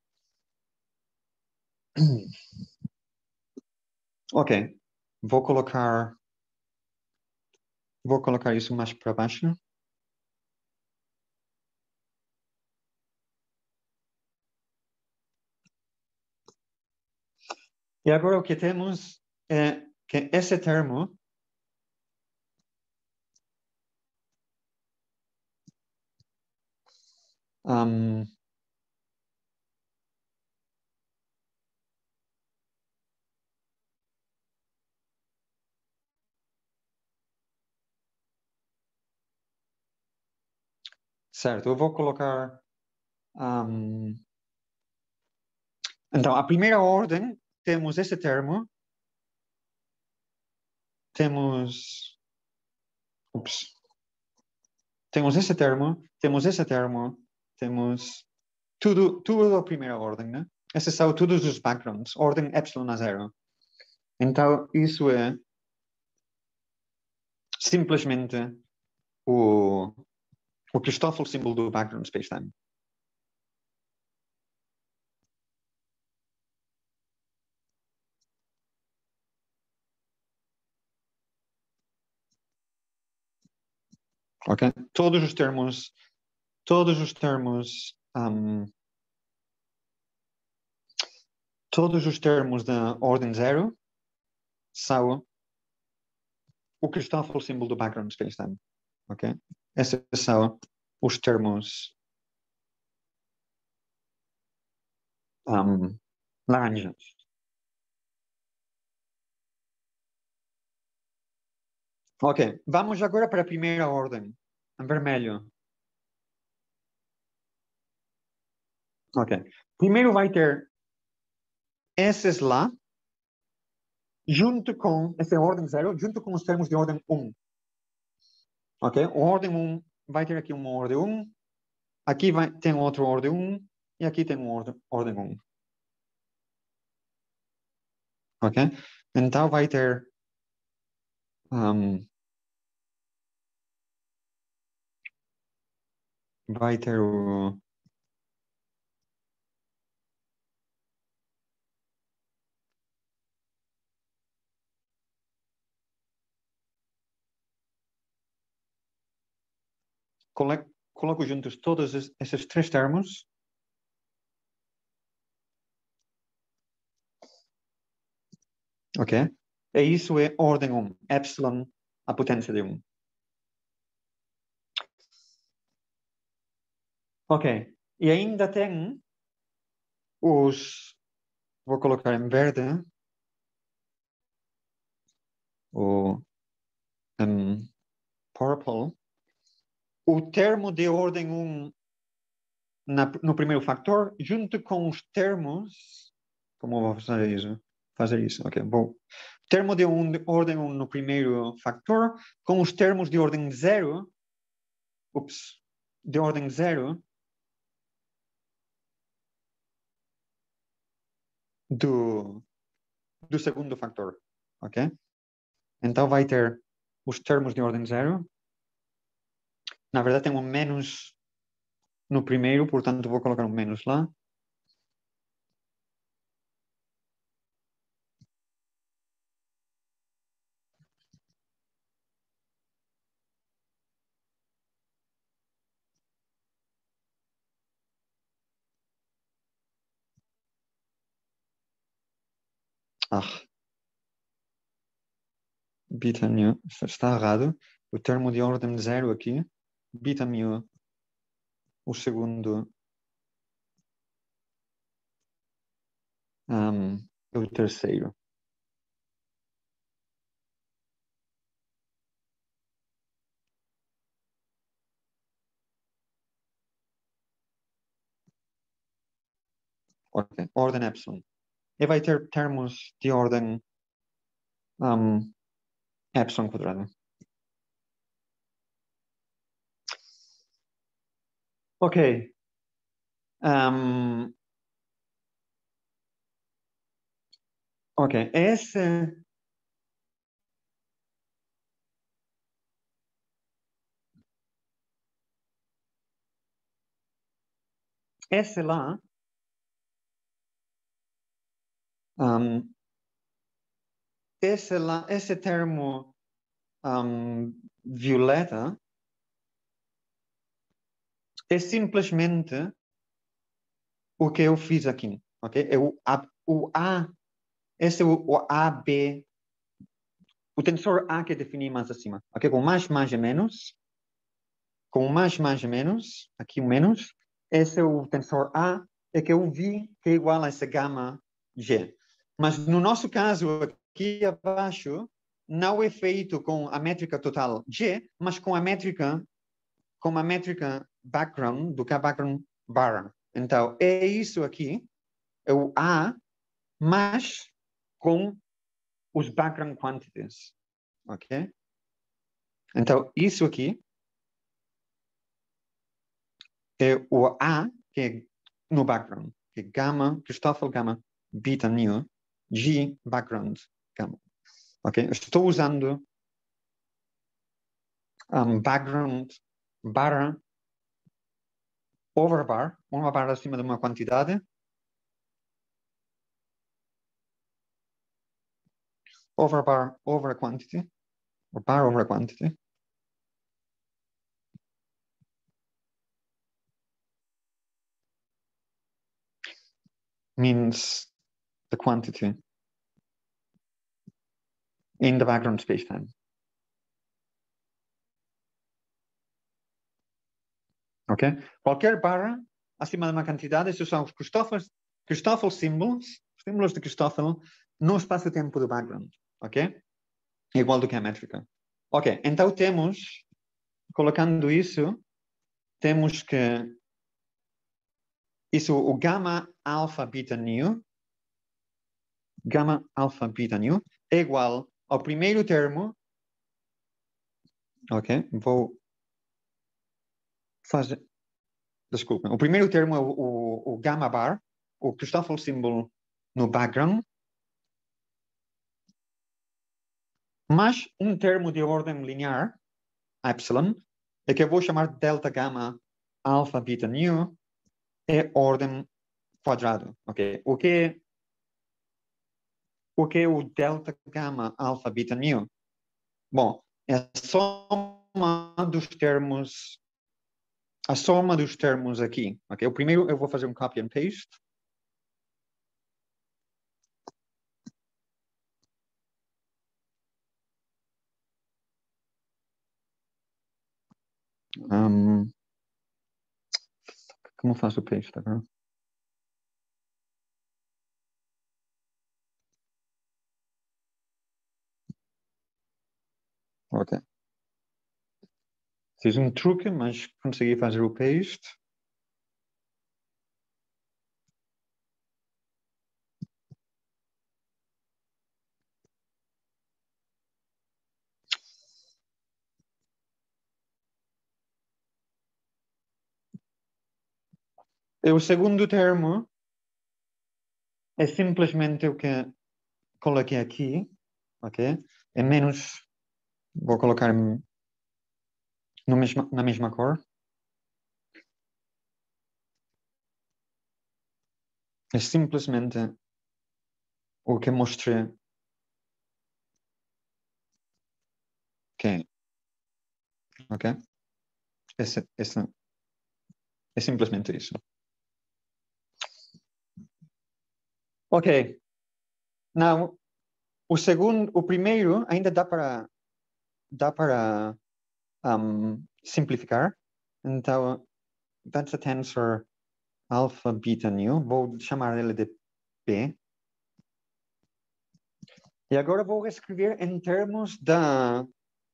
Ok. Vou colocar... Vou colocar isso mais para baixo. E agora o que temos é que esse termo um, certo, eu vou colocar um, então a primeira ordem temos esse termo, temos ups, temos esse termo, temos esse termo, temos tudo, tudo a primeira ordem, né? Esses são todos os backgrounds, ordem epsilon a zero. Então isso é simplesmente o, o Christoffel símbolo do background spacetime. Ok? Todos os termos, todos os termos, um, todos os termos da ordem zero são o Christoffel símbolo do background spacetime. Ok? Esses são os termos um, laranjas. Ok, vamos agora para a primeira ordem, em vermelho. Ok, primeiro vai ter esses lá, junto com essa ordem zero, junto com os termos de ordem um. Ok? O ordem um vai ter aqui uma ordem um, aqui vai, tem outro ordem um, e aqui tem um ordem, ordem um. Ok? Então vai ter um, vai ter o cole- coloco juntos todos es- esses três termos. Ok? E isso é ordem um, epsilon, a potência de um. Ok. E ainda tem os... Vou colocar em verde. O um, purple. O termo de ordem um na, no primeiro factor, junto com os termos... Como vou fazer isso? Fazer isso, ok. Bom. Termo de, um, de ordem um no primeiro factor, com os termos de ordem zero... Ups. De ordem zero... Do, do segundo factor, ok? Então vai ter os termos de ordem zero. Na verdade tem um menos no primeiro, portanto vou colocar um menos lá. Ah, beta mu está errado. O termo de ordem zero aqui, beta mu, o segundo, um, o terceiro. Ok, ordem epsilon. E vai ter termos de ordem um, epsilon quadrado. Ok. Um, ok, esse... Esse lá... Um, esse, lá, esse termo um, violeta é simplesmente o que eu fiz aqui, ok? É o A, o A esse é o, o A, B, o tensor A que defini mais acima, ok? Com mais, mais e menos, com mais, mais e menos, aqui o menos, esse é o tensor A, é que eu vi que é igual a essa gama G. Mas no nosso caso, aqui abaixo, não é feito com a métrica total G, mas com a métrica, com a métrica background, do que a background barra. Então, é isso aqui, é o A, mas com os background quantities, ok? Então, isso aqui é o A, que é no background, que é gamma, Christoffel gamma, beta nu, G, background gamma, ok? Estou usando um, background barra over bar, uma barra acima de uma quantidade, over bar over a quantity, or bar over a quantity, means the quantity in the background spacetime. Ok? Qualquer barra acima de uma quantidade, esses são os Christoffel symbols, símbolos de Christoffel no espaço-tempo do background. Ok? Igual do que a métrica. Ok, então temos, colocando isso, temos que isso, o gamma alpha beta nu, gamma alpha beta nu, é igual ao primeiro termo Ok, vou fazer... Desculpa. O primeiro termo é o, o, o gamma bar, o Christoffel symbol no background. Mas um termo de ordem linear, epsilon, é que eu vou chamar delta gamma alpha beta nu, é ordem quadrado, ok? O que, o que é o delta gamma alpha beta nu? Bom, é a soma dos termos, a soma dos termos aqui, ok? O primeiro eu vou fazer um copy and paste. Um, como faço o paste agora? Ok. Fiz um truque, mas consegui fazer o paste. E o segundo termo é simplesmente o que coloquei aqui, ok? É menos, vou colocar no mesma, na mesma cor. É simplesmente o que mostrei. Ok? Ok? Esse, esse, é simplesmente isso. Ok. Não, o segundo, o primeiro ainda dá para dá para um, simplificar. Então, that's a tensor alpha beta nu. Vou chamar ele de P. E agora vou escrever em termos da...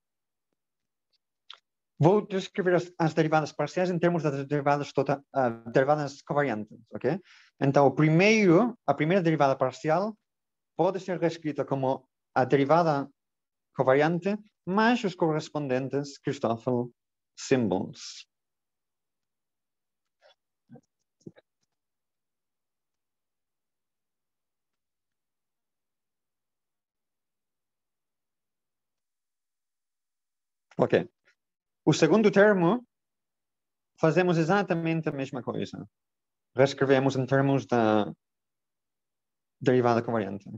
Vou descrever as, as derivadas parciais em termos das derivadas, total, uh, derivadas covariantes, ok? Então, o primeiro, a primeira derivada parcial pode ser reescrita como a derivada covariante mais os correspondentes Christoffel symbols. Ok. O segundo termo, fazemos exatamente a mesma coisa. Reescrevemos em termos da derivada covariante.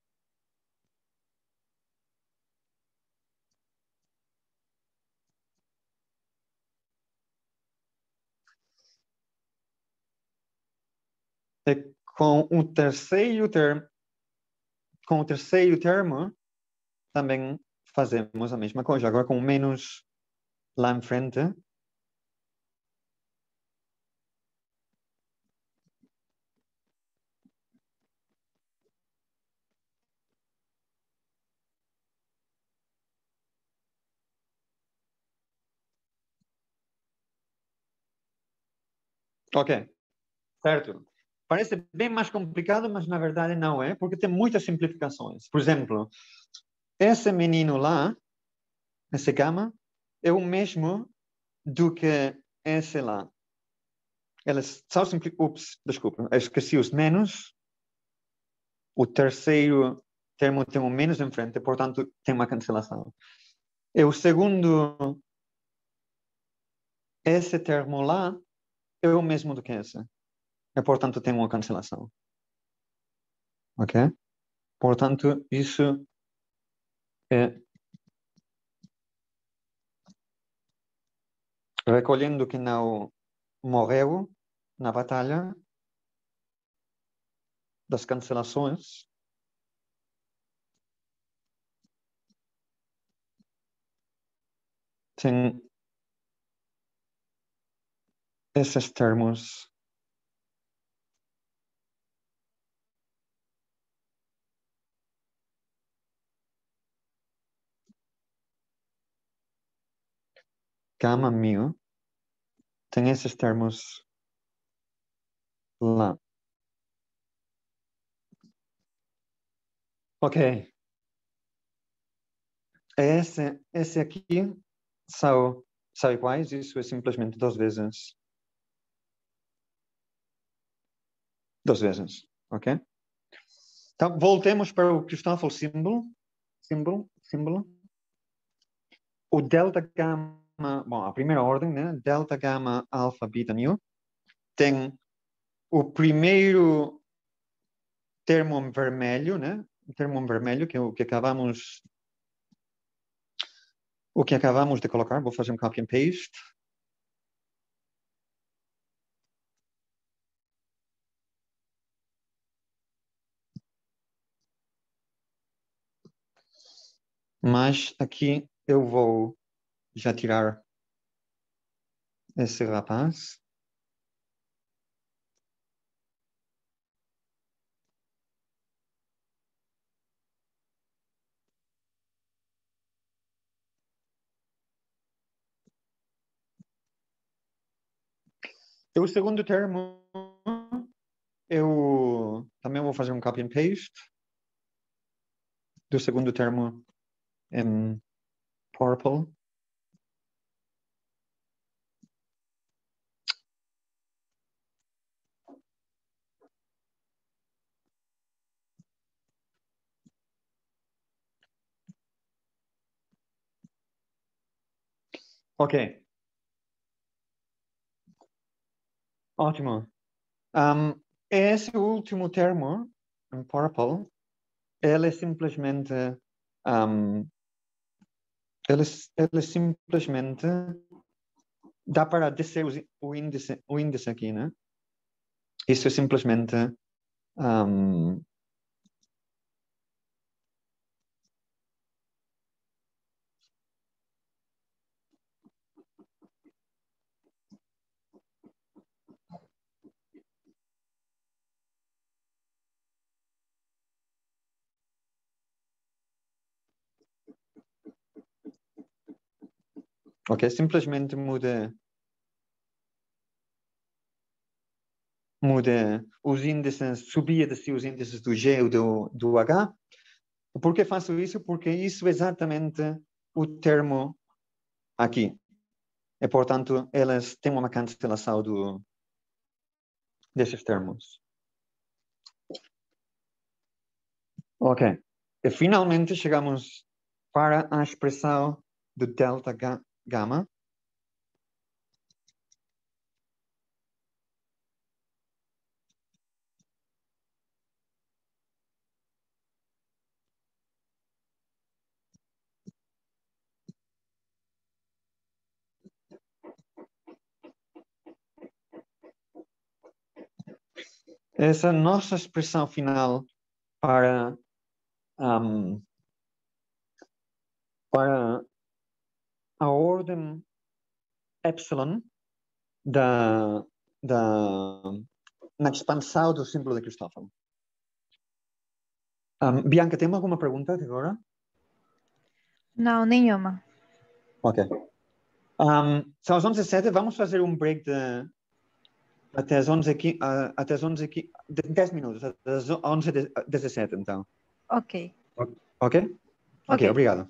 E com o terceiro termo, com o terceiro termo, também fazemos a mesma coisa. Agora com menos lá em frente. Ok, certo. Parece bem mais complicado, mas na verdade não é, porque tem muitas simplificações. Por exemplo, esse menino lá, esse gama, é o mesmo do que esse lá. Elas só simplificam. Ups, desculpa, esqueci os menos. O terceiro termo tem um menos em frente, portanto, tem uma cancelação. E o segundo, esse termo lá, é o mesmo do que esse. E, portanto, tem uma cancelação. Ok? Portanto, isso é... Recolhendo que não morreu na batalha das cancelações, tem esses termos gamma mu, tem esses termos lá. Ok. Esse, esse aqui são, são iguais, isso é simplesmente duas vezes. Duas vezes, ok? Então, voltemos para o Christoffel símbolo. Símbolo, símbolo. O delta gama, bom, a primeira ordem, né? Delta gama alfa beta nu, tem o primeiro termo vermelho, né? O termo vermelho que é o que acabamos o que acabamos de colocar. Vou fazer um copy and paste. Mas aqui eu vou já tirar esse rapaz. E o segundo termo, eu também vou fazer um copy and paste do segundo termo em purple. Ok. Ótimo. Um, esse último termo, em purple, ele é simplesmente um, ele, ele simplesmente dá para descer o índice, o índice aqui, né? Isso é simplesmente um, ok, simplesmente muda muda os índices, subia de os índices do G e do, do H. Por que faço isso? Porque isso é exatamente o termo aqui. E, portanto, elas têm uma cancelação do, desses termos. Ok. E finalmente chegamos para a expressão do delta ga gama. Essa nossa expressão final para, um, para a ordem epsilon da, da, na expansão do símbolo de Christoffel. Um, Bianca, tem alguma pergunta agora? Não, nenhuma. Ok. Um, são as onze e sete, vamos fazer um break de até as onze aqui, uh, até as onze aqui, de dez minutos, até as onze e dezessete, então. Ok. Ok? Ok, Ok. obrigado.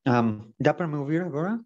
Um, dá para me ouvir agora?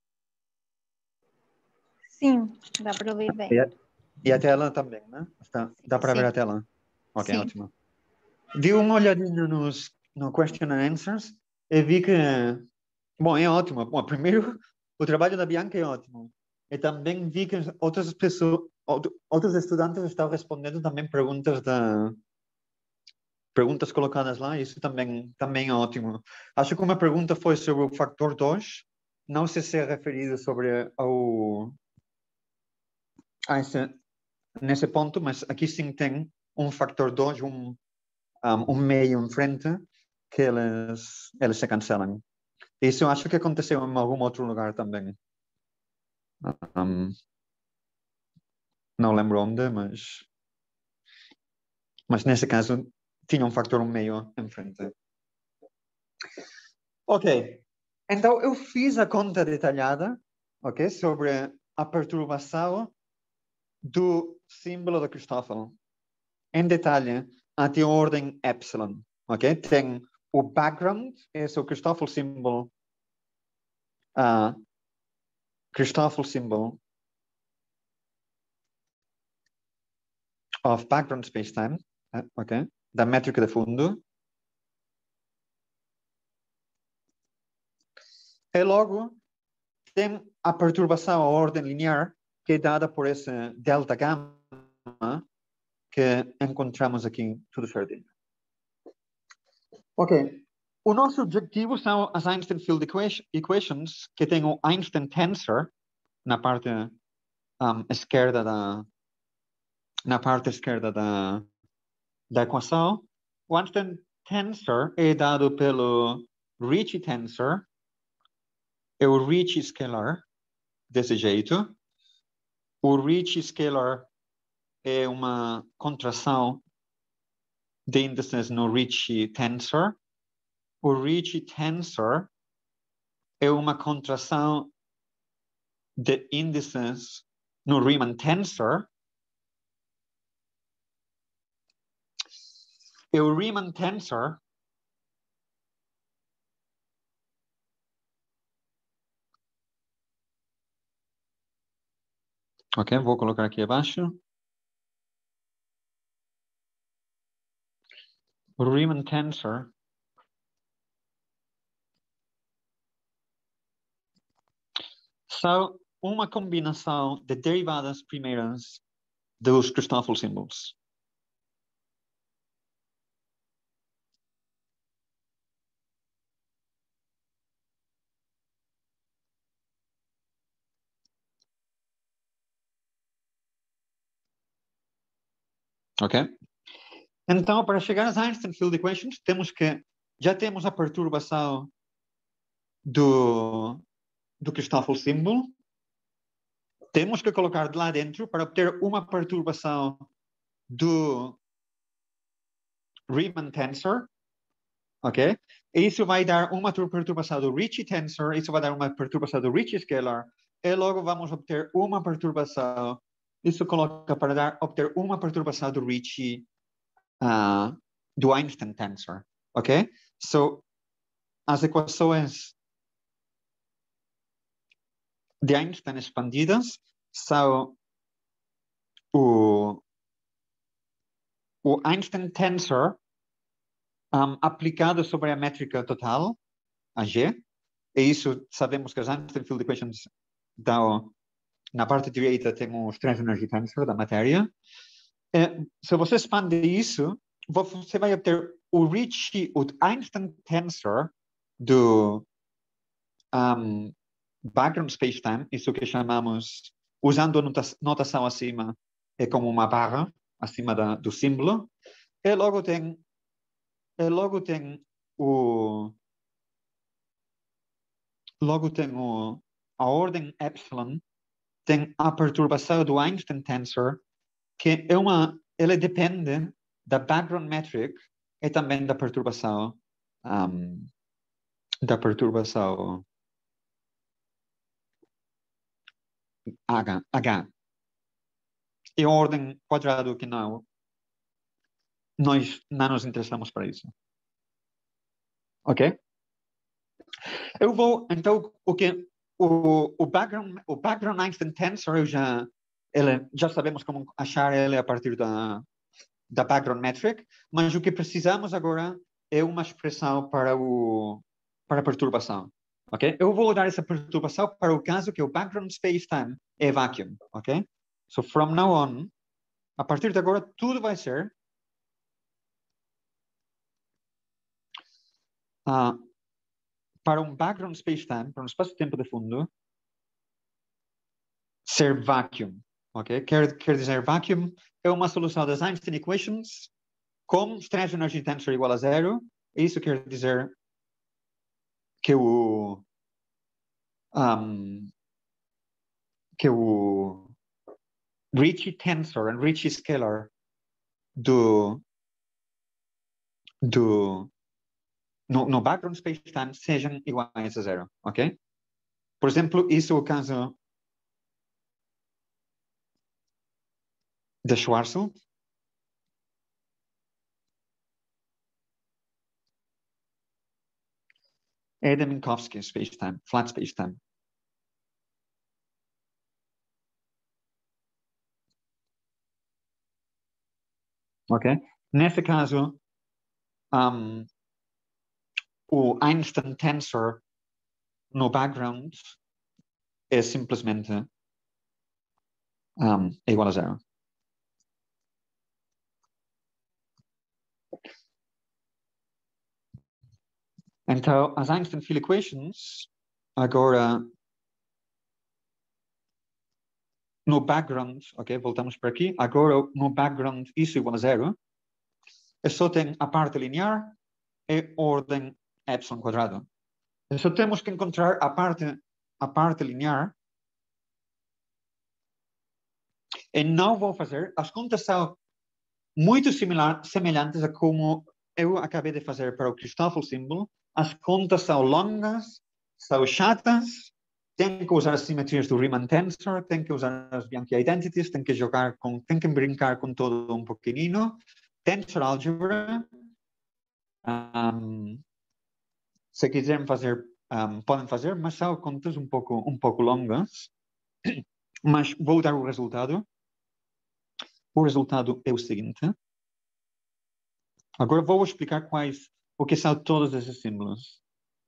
Sim, dá para ouvir bem. E a, e a tela também, né? Está, dá para Sim. ver a tela? Ok, Sim. ótimo. Dei uma olhadinha nos no question and answers e vi que, bom, é ótimo. Bom, primeiro, o trabalho da Bianca é ótimo. E também vi que outras pessoas, outros estudantes estão respondendo também perguntas da perguntas colocadas lá, isso também também é ótimo. Acho que uma pergunta foi sobre o factor dois, não sei se é referido sobre ao a esse, nesse ponto, mas aqui sim tem um factor dois, um, um, um meio em frente, que eles, eles se cancelam. Isso eu acho que aconteceu em algum outro lugar também. Um, não lembro onde, mas, mas nesse caso tinha um factor um meio em frente. Ok, então eu fiz a conta detalhada, ok, sobre a perturbação do símbolo de Christoffel. Em detalhe, até a ordem epsilon, ok? Tem o background, esse é o Christoffel symbol, uh, Christoffel symbol of background spacetime, uh, ok? Da métrica de fundo. E logo tem a perturbação à ordem linear, que é dada por esse delta gamma que encontramos aqui, tudo certinho. Ok. O nosso objetivo são as Einstein Field Equations, que tem o Einstein Tensor na parte um, esquerda da na parte esquerda da, da equação. O Einstein Tensor é dado pelo Ricci Tensor, é o Ricci Scalar, desse jeito. O Ricci Scalar é uma contração de índices no Ricci Tensor. O Ricci Tensor é uma contração de índices no Riemann Tensor. E o Riemann Tensor ok, vou colocar aqui abaixo. O Riemann Tensor são uma combinação de derivadas primeiras dos Christoffel symbols. Ok? Então, para chegar às Einstein Field Equations, temos que já temos a perturbação do, do Christoffel symbol. Temos que colocar de lá dentro para obter uma perturbação do Riemann Tensor. Ok? E isso vai dar uma perturbação do Ricci Tensor, isso vai dar uma perturbação do Ricci Scalar, e logo vamos obter uma perturbação, isso coloca para dar, obter uma perturbação do Ricci, uh, do Einstein Tensor. Ok? So, as equações de Einstein expandidas são o, o Einstein Tensor um, aplicado sobre a métrica total, a G, e isso sabemos que as Einstein Field Equations dão, na parte direita temos os três energy tensor da matéria. É, se você expande isso, você vai obter o Ricci, o Einstein Tensor do um, background spacetime, isso que chamamos, usando a notação acima, é como uma barra acima da, do símbolo. E logo tem, e logo tem o logo tem o, a ordem epsilon, tem a perturbação do Einstein Tensor, que é uma, ele depende da background metric e também da perturbação, um, da perturbação H. H. E a ordem quadrado que não, nós não nos interessamos para isso. Ok? Eu vou, então, o que o, o background, o background Einstein tensor, eu já, ele, já sabemos como achar ele a partir da, da background metric, mas o que precisamos agora é uma expressão para o para a perturbação, ok? Eu vou dar essa perturbação para o caso que o background space-time é vacuum, ok? So from now on, a partir de agora, tudo vai ser uh, para um background space-time, para um espaço-tempo de fundo, ser vacuum, ok? Quer, quer dizer, vacuum é uma solução das Einstein equations com stress energy tensor igual a zero. Isso quer dizer que o um, que o Ricci tensor e Ricci scalar do do no, no background space-time sejam iguais a zero, ok? Por exemplo, isso é o caso de Schwarzschild. É de Minkowski space-time, flat space-time. Ok? Nesse caso, um, o Einstein tensor no background é simplesmente um, é igual a zero. Então, as Einstein field equations, agora, no background, ok, voltamos para aqui, agora no background isso é igual a zero, eu só tenho a parte linear e ordem epsilon quadrado. Só temos que encontrar a parte, a parte linear. E não vou fazer, as contas são muito similar, semelhantes a como eu acabei de fazer para o Christoffel símbolo. As contas são longas, são chatas, tem que usar as simetrias do Riemann tensor, tem que usar as Bianchi identities, tem que jogar com, tem que brincar com todo um pouquinho. Tensor álgebra. Um, se quiserem fazer, um, podem fazer, mas são contas um pouco, um pouco longas. Mas vou dar o resultado. O resultado é o seguinte. Agora vou explicar quais, o que são todos esses símbolos.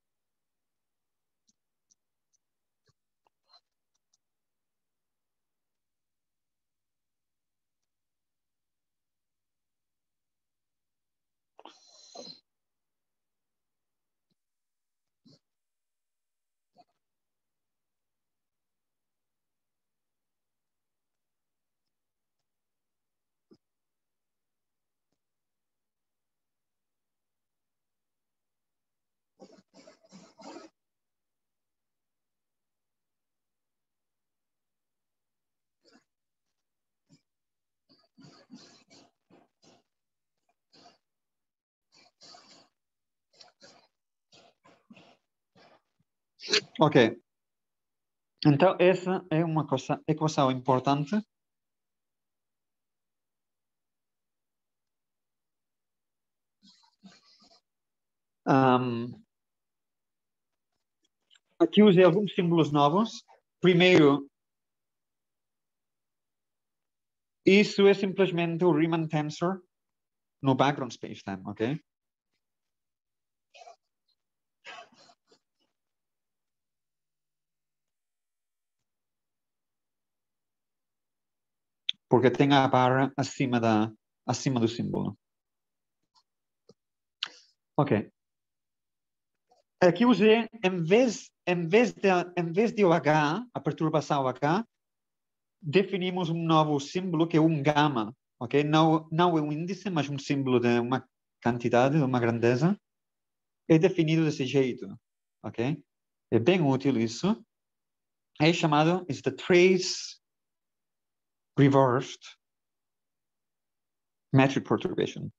Ok. Então, essa é uma coisa, equação importante. Um, aqui usei alguns símbolos novos. Primeiro, isso é simplesmente o Riemann tensor no background space-time, ok? Porque tem a barra acima, da, acima do símbolo. Ok. Aqui usei, em vez, em vez, de, em vez de o H, a perturbação H, definimos um novo símbolo que é um gama, ok? Não, não é um índice, mas um símbolo de uma quantidade, de uma grandeza. É definido desse jeito, ok? É bem útil isso. É chamado, is the trace reversed metric perturbation.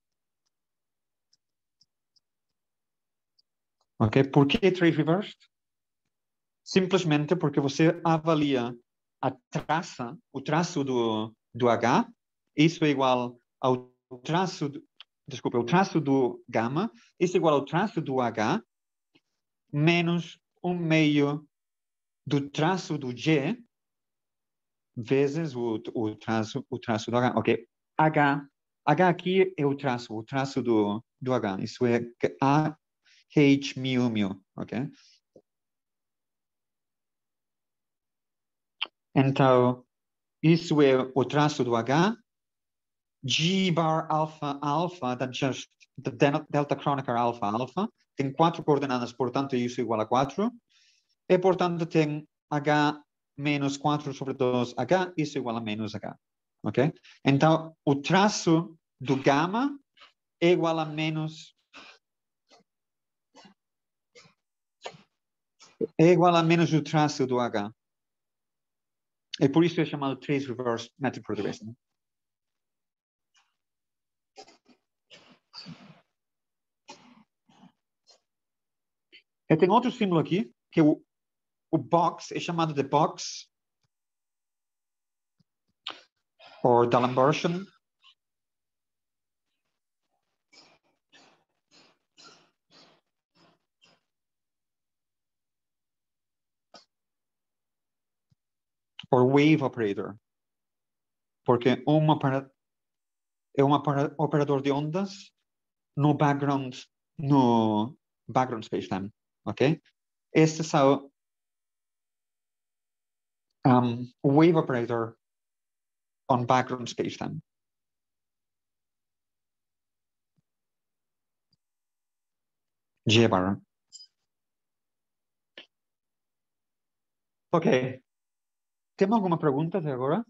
Ok? Por que trace reversed? Simplesmente porque você avalia a traça, o traço do, do H, isso é igual ao traço, do, desculpa, o traço do gama, isso é igual ao traço do H, menos um meio do traço do G vezes o, o, traço, o traço do H. Ok, H. H aqui é o traço, o traço do, do H. Isso é A, H, mu, mu. Ok? Então, isso é o traço do H. G bar alfa alfa, da, just, da delta Kronecker alfa alfa, tem quatro coordenadas, portanto, isso é igual a quatro. E, portanto, tem H menos quatro sobre dois H, isso é igual a menos H. Ok? Então, o traço do gama é igual a menos... É igual a menos o traço do H. E por isso é chamado trace reverse method perturbation. E tem outro símbolo aqui, que é o, o box, é chamado de box, ou D'Alembert. Ou wave operator. Porque uma para, é um operador de ondas no background, no background spacetime. Ok? Este são um, wave operator on background spacetime. G bar. Ok. Tem alguma pergunta até agora?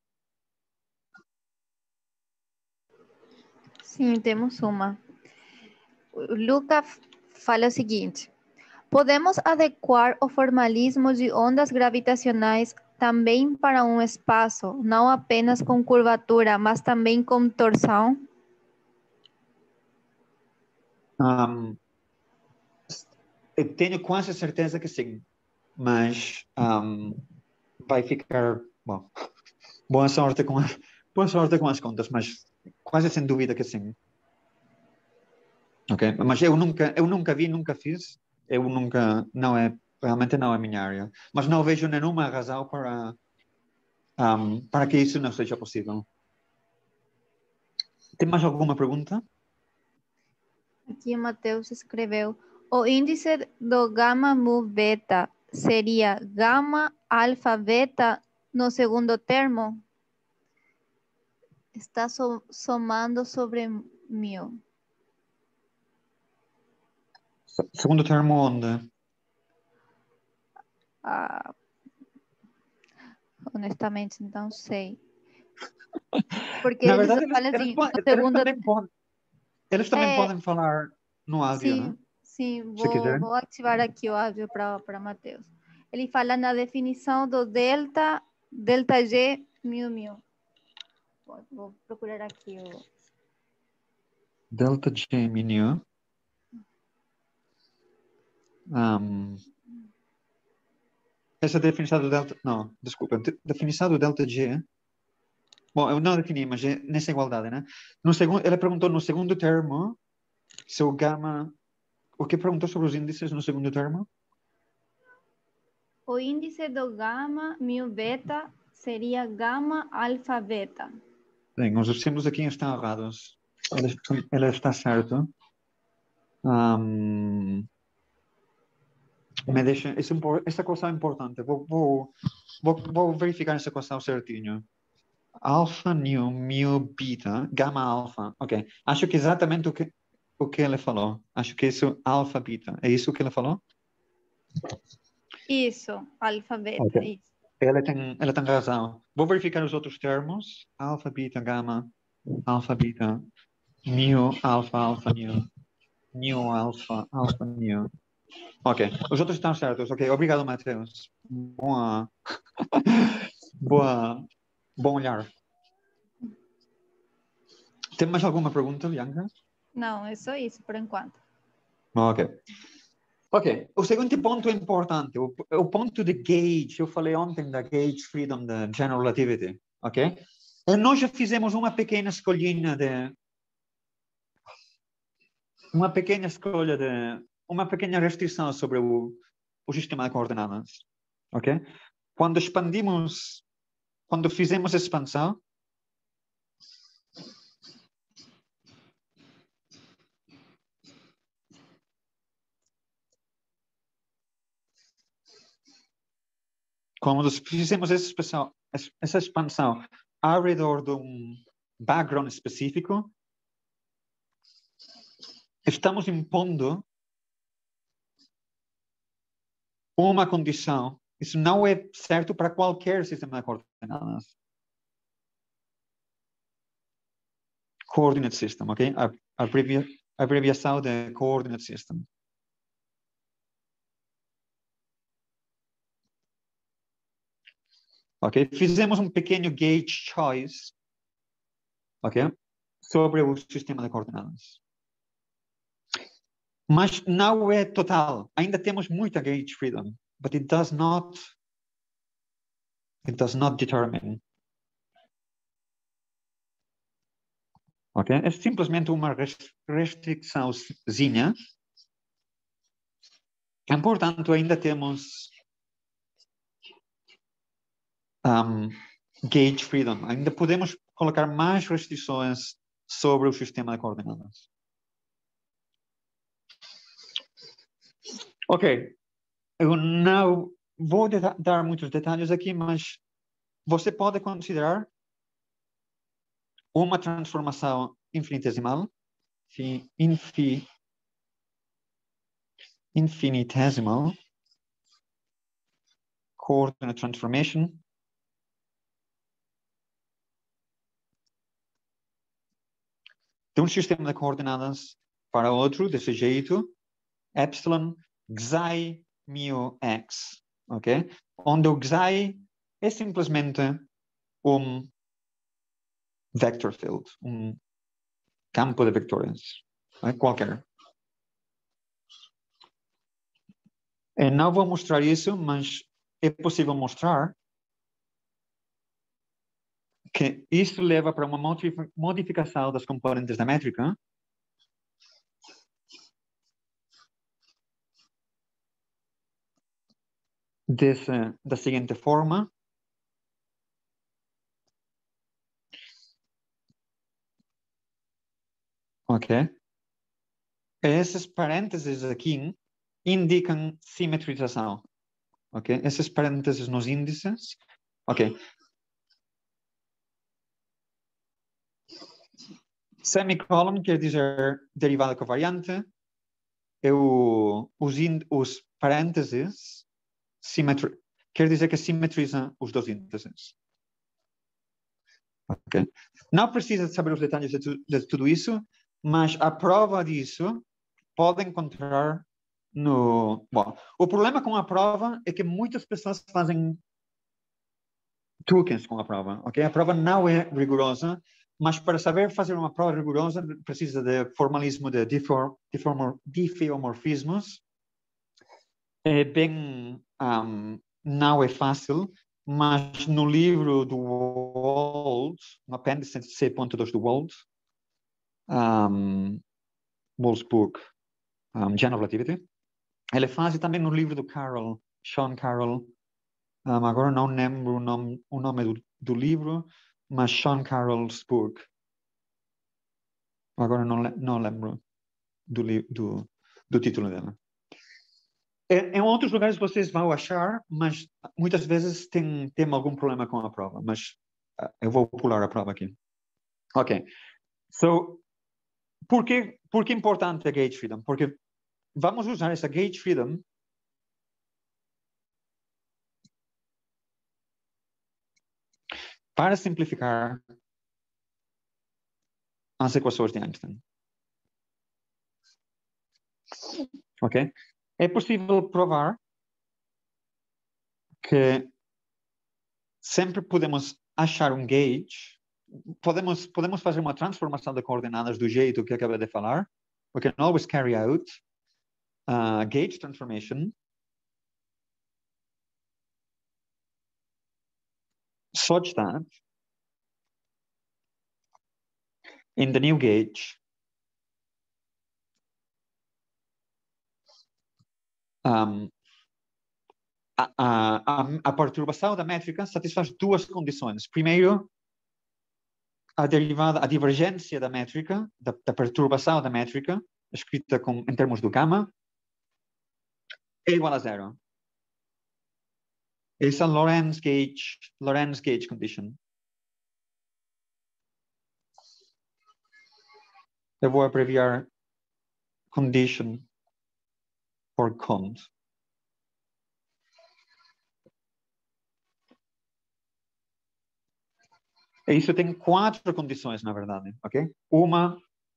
Sim, temos uma. O Luca fala o seguinte: podemos adequar o formalismo de ondas gravitacionais também para um espaço, não apenas com curvatura, mas também com torção? Um, eu tenho quase certeza que sim, mas um, vai ficar bom. Boa sorte com a, boa sorte com as contas, mas quase sem dúvida que sim. Ok, mas eu nunca, eu nunca vi, nunca fiz. Eu nunca, não é, realmente não é minha área. Mas não vejo nenhuma razão para um, para que isso não seja possível. Tem mais alguma pergunta? Aqui o Matheus escreveu: o índice do gama mu beta seria gama alfa beta no segundo termo? Está so somando sobre mu. Segundo termo onde? Ah, honestamente, não sei. Porque Na eles verdade, eles, falam eles, assim, podem, no eles segundo... também podem, eles também É, podem falar no áudio, né? sim, sim, Se vou, quiser. vou ativar aqui o áudio para Matheus. Ele fala na definição do delta, delta G, mu, mu. Vou, vou procurar aqui o... Delta G minu. Um, essa definição do delta... Não, desculpa. De, definição do delta G... Bom, eu não defini, mas é nessa igualdade, né? No segundo, ele perguntou no segundo termo se o gama... O que perguntou sobre os índices no segundo termo? O índice do gama mu beta seria gama alfa beta. Bem, os símbolos aqui estão errados. Ele, ele está certo. Um, me deixa, esse, essa equação é importante. Vou, vou, vou, vou verificar essa equação certinho. Alfa, nu, mu, beta, gama, alfa. Ok. Acho que exatamente o que, o que ele falou. Acho que isso, alfa, beta. É isso que ele falou? Isso, alfa beta, Ok. isso. Ele tem, ele tem razão. Vou verificar os outros termos. Alfa, beta, gama, alfa, beta, mu, alfa, alfa, nu, mu, alfa, alfa, nu. Ok. Os outros estão certos. Ok. Obrigado, Matheus. Boa, boa, bom olhar. Tem mais alguma pergunta, Bianca? Não, é só isso por enquanto. Ok. Ok. O seguinte ponto é importante. O, o ponto de gauge. Eu falei ontem da gauge freedom da general relativity. Ok? E nós já fizemos uma pequena escolhinha de... Uma pequena escolha de uma pequena restrição sobre o, o sistema de coordenadas. Ok? Quando expandimos, quando fizemos a expansão, quando fizemos essa expansão, essa expansão ao redor de um background específico, estamos impondo uma condição. Isso não é certo para qualquer sistema de coordenadas. Coordinate System, ok? A, abrevia, abreviação de Coordinate System. Ok? Fizemos um pequeno gauge choice, ok? Sobre o sistema de coordenadas. Mas não é total. Ainda temos muita gauge freedom, but it does not it does not determine. Ok? É simplesmente uma restriçãozinha. Portanto, ainda temos um, gauge freedom. Ainda podemos colocar mais restrições sobre o sistema de coordenadas. Ok. Eu não vou dar muitos detalhes aqui, mas você pode considerar uma transformação infinitesimal, infi, infinitesimal, coordinate transformation, de um sistema de coordenadas para outro, desse jeito, epsilon, xi, mu, x, ok? Onde o xi é simplesmente um vector field, um campo de vetores, é? Qualquer. Eu não vou mostrar isso, mas é possível mostrar que isso leva para uma modificação das componentes da métrica desse, da seguinte forma. Ok? Esses parênteses aqui indicam simetrização. Ok? Esses parênteses nos índices. Ok. Semicolon quer dizer derivada covariante. Eu, os, os parênteses simetri quer dizer que simetrizam os dois índices. Ok? Não precisa saber os detalhes de, tu, de tudo isso, mas a prova disso pode encontrar no... Bom, o problema com a prova é que muitas pessoas fazem truques com a prova, ok? A prova não é rigorosa, mas para saber fazer uma prova rigorosa precisa de formalismo de difor, diformor, diffeomorfismos. É bem... Um, não é fácil, mas no livro do Wald, no apêndice C ponto dois do Wald, um, Wald's book, um, General Relativity, ele faz também no livro do Carroll, Sean Carroll, um, agora não lembro o nome, o nome do, do livro, mas Sean Carroll's book. Agora não, não lembro do, do, do título dela. Em outros lugares vocês vão achar, mas muitas vezes tem, tem algum problema com a prova, mas uh, eu vou pular a prova aqui. Ok. So, por que, por que é importante a gauge freedom? Porque vamos usar essa gauge freedom para simplificar as equações de Einstein. Ok? É possível provar que sempre podemos achar um gauge, podemos, podemos fazer uma transformação de coordenadas do jeito que acabei de falar. We can always carry out a gauge transformation such that in the new gauge um, a, a, a perturbação da métrica satisfaz duas condições. Primeiro, a derivada, a divergência da métrica, da, da perturbação da métrica, escrita com, em termos do gama, é igual a zero. Essa é a Lorentz gauge, Lorentz gauge condition. Eu vou abreviar condition por cont. E isso tem quatro condições, na verdade, ok? Uma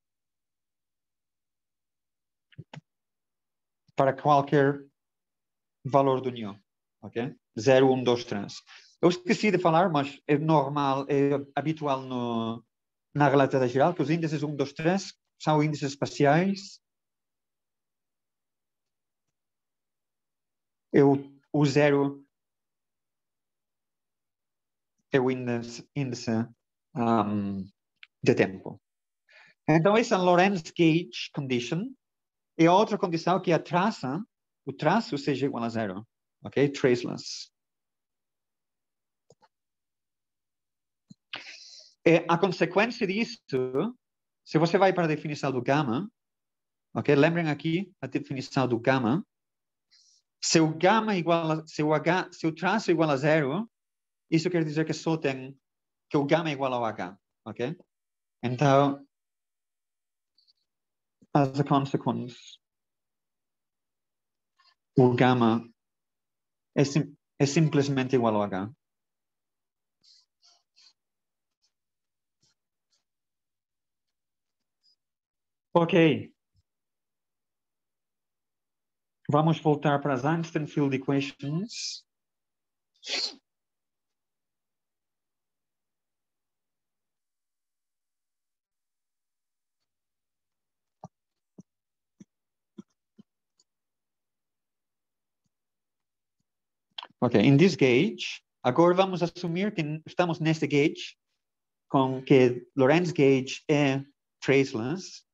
para qualquer valor do nu, ok? zero, um, dois, três. Eu esqueci de falar, mas é normal, é habitual no, na relatividade geral, que os índices um, dois, três são índices espaciais. Eu, o zero é o índice, índice um, de tempo. Então, essa Lorentz gauge condition é outra condição que a traça, o traço seja igual a zero. Ok? Traceless. E a consequência disso, se você vai para a definição do gama, ok? Lembrem aqui a definição do gama. Se o gama igual a, se o H, se o traço é igual a zero, isso quer dizer que só tem, que o gama é igual ao H, ok? Então, as a consequence, o gama é, sim, é simplesmente igual ao H. Ok. Vamos voltar para as Einstein Field Equations. Ok, in this gauge, agora vamos assumir que estamos neste gauge, com que Lorentz gauge é traceless.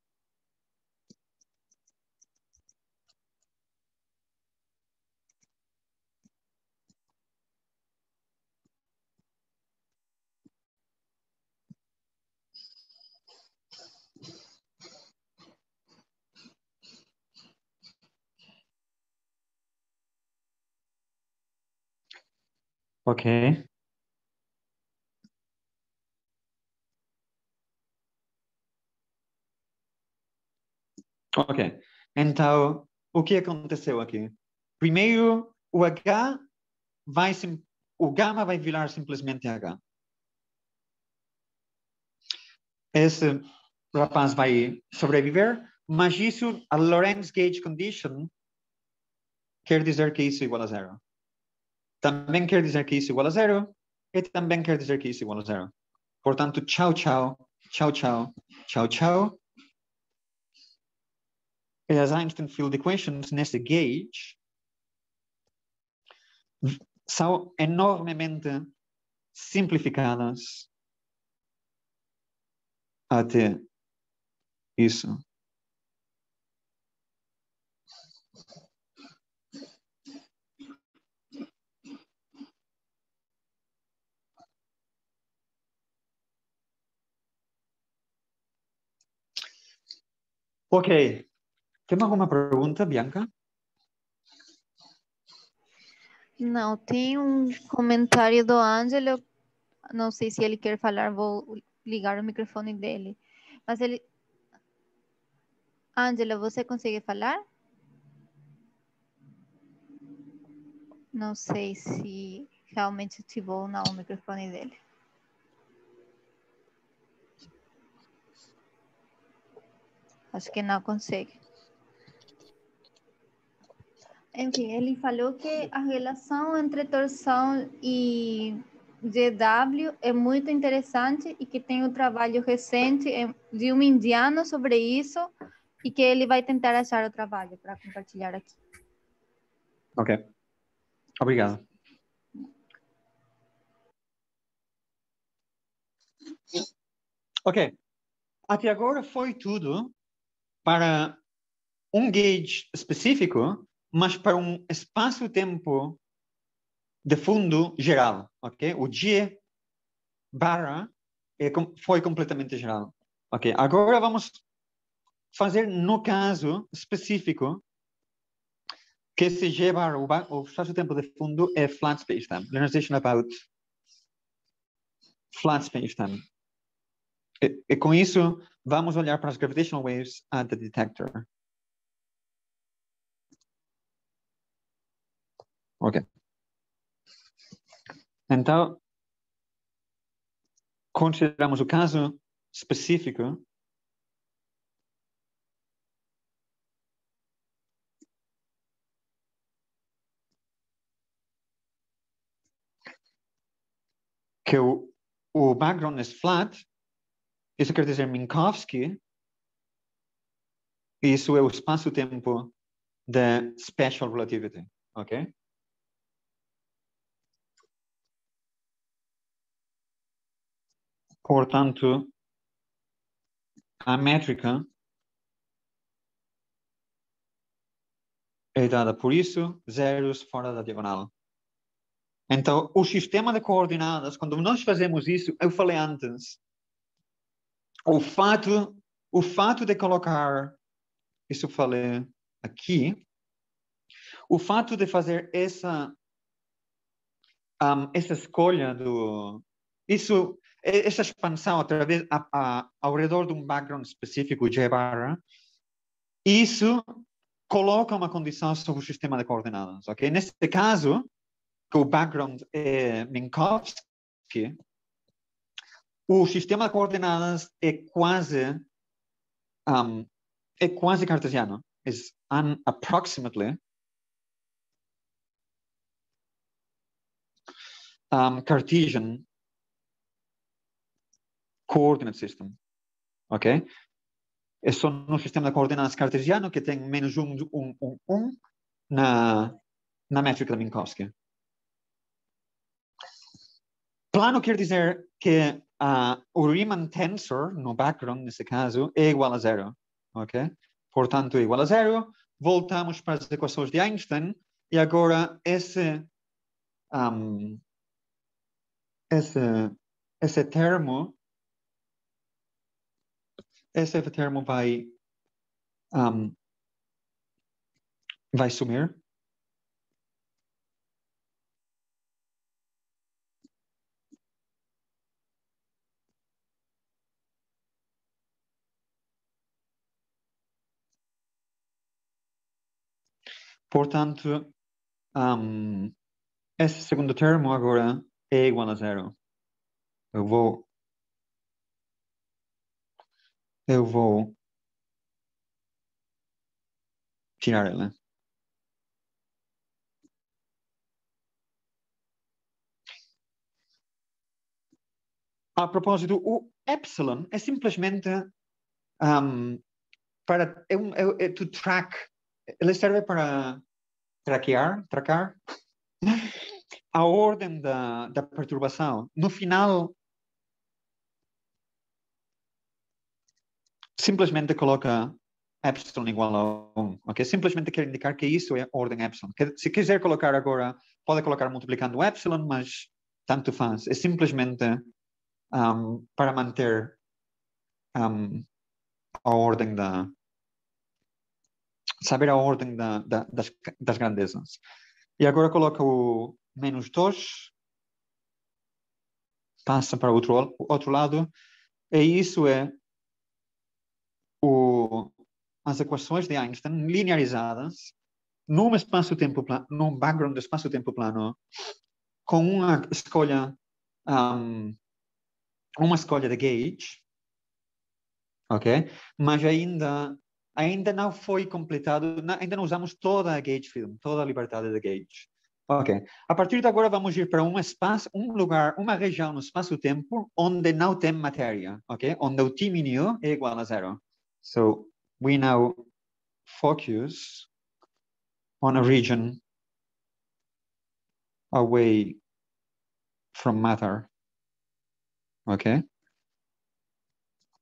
Ok. Ok. Então, o que aconteceu aqui? Primeiro, o H vai, o gama vai virar simplesmente H. Esse rapaz vai sobreviver, mas isso, a Lorentz gauge condition, quer dizer que isso é igual a zero. Também quer dizer que isso é igual a zero, e também quer dizer que isso é igual a zero. Portanto, tchau, tchau, tchau, tchau, tchau, tchau. E as Einstein Field Equations nesse gauge são enormemente simplificadas até isso. Ok. Tem alguma pergunta, Bianca? Não, tem um comentário do Ângelo. Não sei se ele quer falar, vou ligar o microfone dele. Mas ele... Ângelo, você consegue falar? Não sei se realmente ativou ou não o microfone dele. Acho que não consegue. Enfim, ele falou que a relação entre torção e G W é muito interessante e que tem um trabalho recente de um indiano sobre isso e que ele vai tentar achar o trabalho para compartilhar aqui. Ok. Obrigado. Ok. Até agora foi tudo para um gauge específico mas para um espaço-tempo de fundo geral, ok? O G barra é, foi completamente geral. Ok, agora vamos fazer no caso específico que esse G barra, o, o espaço-tempo de fundo é flat spacetime. Generalization about flat spacetime. E, e com isso, vamos olhar para as gravitational waves at the detector. Ok. Então, consideramos o caso específico que o, o background é flat. Isso quer dizer Minkowski. Isso é o espaço-tempo da special relativity, ok? Portanto, a métrica é dada por isso, zeros fora da diagonal. Então, o sistema de coordenadas, quando nós fazemos isso, eu falei antes, o fato, o fato de colocar, isso eu falei aqui, o fato de fazer essa, um, essa escolha do, isso, essa expansão através, a, a, ao redor de um background específico, G barra, isso coloca uma condição sobre o sistema de coordenadas, ok? Nesse caso, que o background é Minkowski, o sistema de coordenadas é quase um, é quase cartesiano. Is an approximately um, Cartesian coordinate system, ok? É só no sistema de coordenadas cartesiano que tem menos um, um, um, um na, na métrica de Minkowski. Plano quer dizer que uh, o Riemann tensor, no background, nesse caso, é igual a zero. Ok? Portanto, é igual a zero. Voltamos para as equações de Einstein. E agora, esse, um, esse, esse termo, esse termo vai, um, vai sumir. Portanto, um, esse segundo termo agora é igual a zero. Eu vou, eu vou tirar ele. A propósito, o epsilon é simplesmente um, para é um, é, é to track. Ele serve para traquear, tracar a ordem da, da perturbação. No final, simplesmente coloca epsilon igual a um, ok? Simplesmente quer indicar que isso é ordem epsilon. Se quiser colocar agora, pode colocar multiplicando epsilon, mas tanto faz. É simplesmente um, para manter um, a ordem da... saber a ordem da, da, das, das grandezas. E agora coloca o menos dois, passa para o outro, outro lado, e isso é o, as equações de Einstein linearizadas num espaço-tempo plano, num background de espaço-tempo plano, com uma escolha, um, uma escolha de gauge, ok? Mas ainda, ainda não foi completado, ainda não usamos toda a gauge field, toda a liberdade de gauge. Ok. A partir de agora vamos ir para um espaço, um lugar, uma região no espaço-tempo onde não tem matéria, ok? Onde o T min é igual a zero. So we now focus on a region away from matter, ok?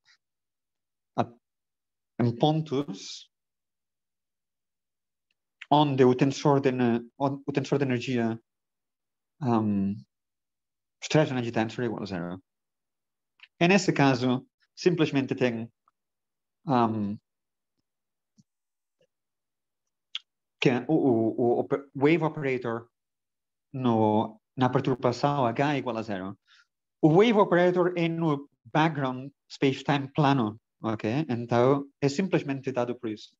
A, em pontos onde o tensor de, o tensor de energia um, stress energy tensor é igual a zero. E nesse caso, simplesmente tem um, que o, o, o wave operator no, na perturbação H é igual a zero. O wave operator é no background space-time plano, ok? Então, é simplesmente dado por isso.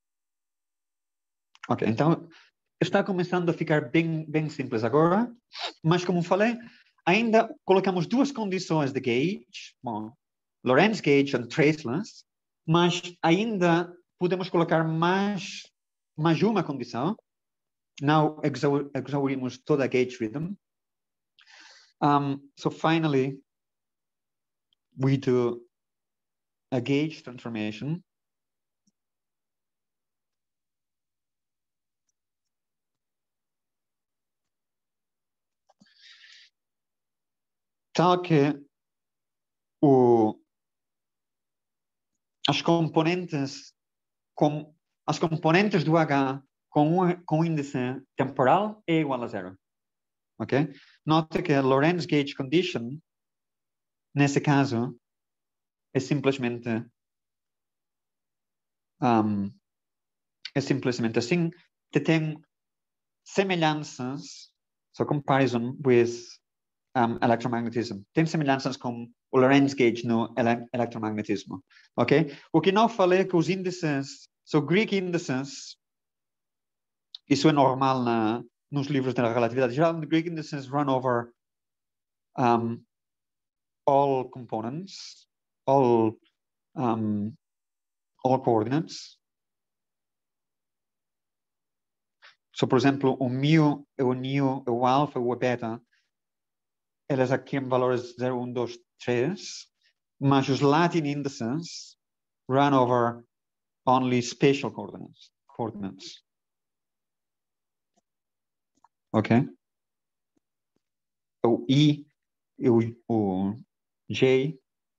Ok, então, está começando a ficar bem, bem simples agora, mas como falei, ainda colocamos duas condições de gauge, bom, Lorentz gauge e traceless, mas ainda podemos colocar mais, mais uma condição. Não exaurimos toda a gauge rhythm. Um, so finally, we do a gauge transformation. Tal que o, as componentes com as componentes do H com um, com índice temporal é igual a zero. Ok? Nota que a Lorentz gauge condition, nesse caso, é simplesmente um, é simplesmente assim que tem semelhanças, so comparison with um, electromagnetism. Tem semelhanças com o Lorentz gauge no ele eletromagnetismo. Ok? O que não falei é que os índices, so Greek indices, isso é normal na, nos livros da relatividade geral, the Greek indices run over um, all components, all, um, all coordinates. So, por exemplo, o mu, o nu, o alfa, o beta, elas aqui em valores zero, um, dois, três, mas os Latin indices run over only spatial coordinates. coordinates. Ok? O I e o, o J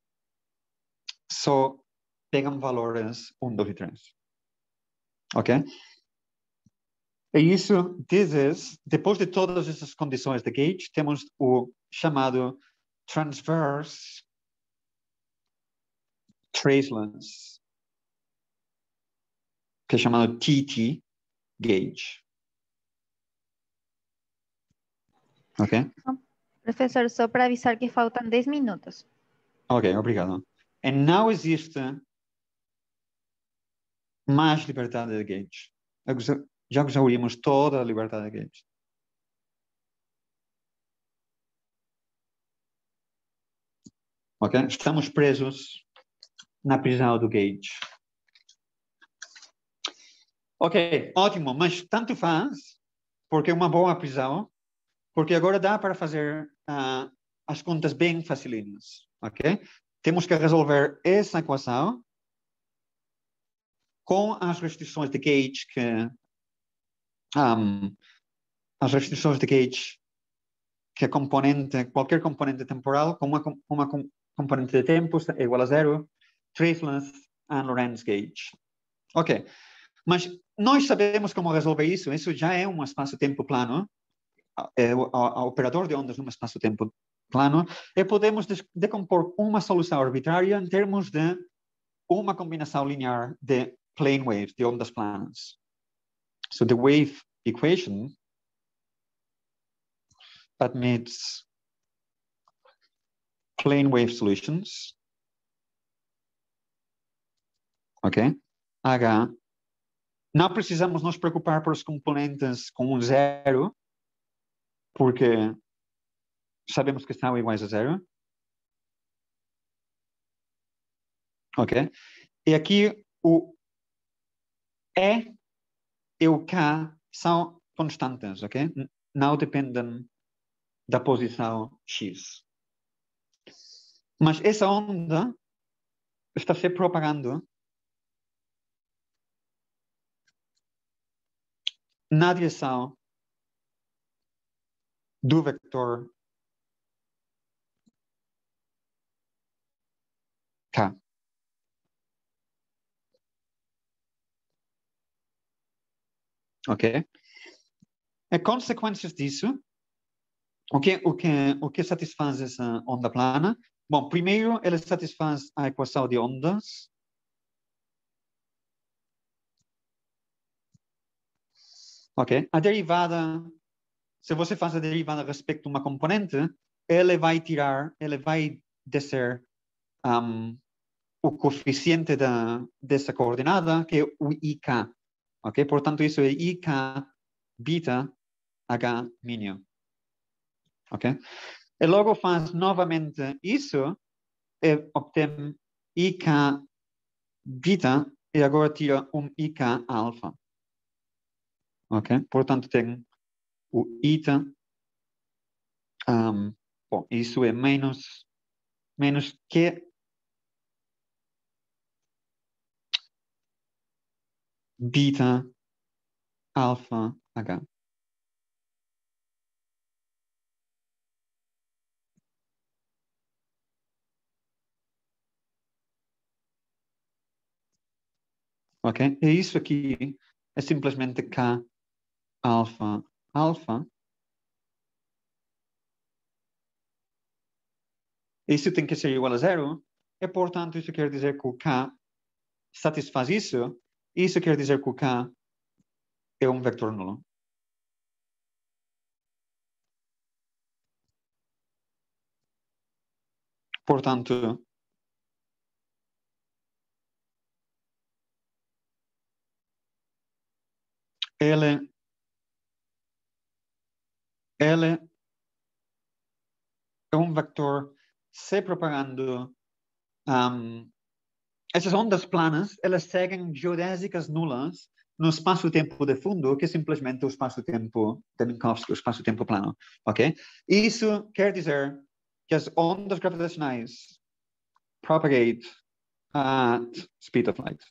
só pegam valores um, dois e três. Ok? E isso, dizes, depois de todas essas condições de gauge, temos o chamado transverse traceless, que é chamado T T gauge. Ok? Professor, só para avisar que faltam dez minutos. Ok, obrigado. E não existe mais liberdade de gauge. Já exaurimos toda a liberdade de gauge. Ok? Estamos presos na prisão do gauge. Ok, ótimo, mas tanto faz, porque é uma boa prisão, porque agora dá para fazer uh, as contas bem facilinhas, ok? Temos que resolver essa equação com as restrições de gauge que um, as restrições de gauge que a componente, qualquer componente temporal com uma, uma componente de tempo é igual a zero, traceless and Lorentz gauge. Ok, mas nós sabemos como resolver isso, isso já é um espaço-tempo plano, é o a, a operador de ondas num espaço-tempo plano, e podemos decompor uma solução arbitrária em termos de uma combinação linear de plane waves, de ondas planas. So the wave equation admits plane wave solutions. Ok? H. Não precisamos nos preocupar por os componentes com um zero, porque sabemos que são iguais a zero. Ok? E aqui o E e o K são constantes, ok? Não dependem da posição X. Mas essa onda está se propagando na direção do vetor K. Ok? E consequências disso, o que, o que, o que satisfaz essa onda plana? Bom, primeiro, ele satisfaz a equação de ondas. Ok? A derivada, se você faz a derivada respeito a uma componente, ele vai tirar, ele vai descer um, o coeficiente da, dessa coordenada, que é o I K. Ok? Portanto, isso é I K beta H mínimo. Ok? E logo faz novamente isso e obtém I K beta e agora tira um I K alfa. Ok? Portanto, tem o eta. Um, bom, isso é menos, menos que beta alfa H. Ok? E isso aqui é simplesmente K alfa alfa. Isso tem que ser igual a zero. E, portanto, isso quer dizer que o K satisfaz isso. Isso quer dizer que o K é um vetor nulo. Portanto, ele, ele é um vetor se propagando. Um, essas ondas planas, elas seguem geodésicas nulas no espaço-tempo de fundo, que é simplesmente o espaço-tempo de Minkowski, o espaço-tempo plano. Ok? Isso quer dizer que as ondas gravitacionais propagate at speed of light.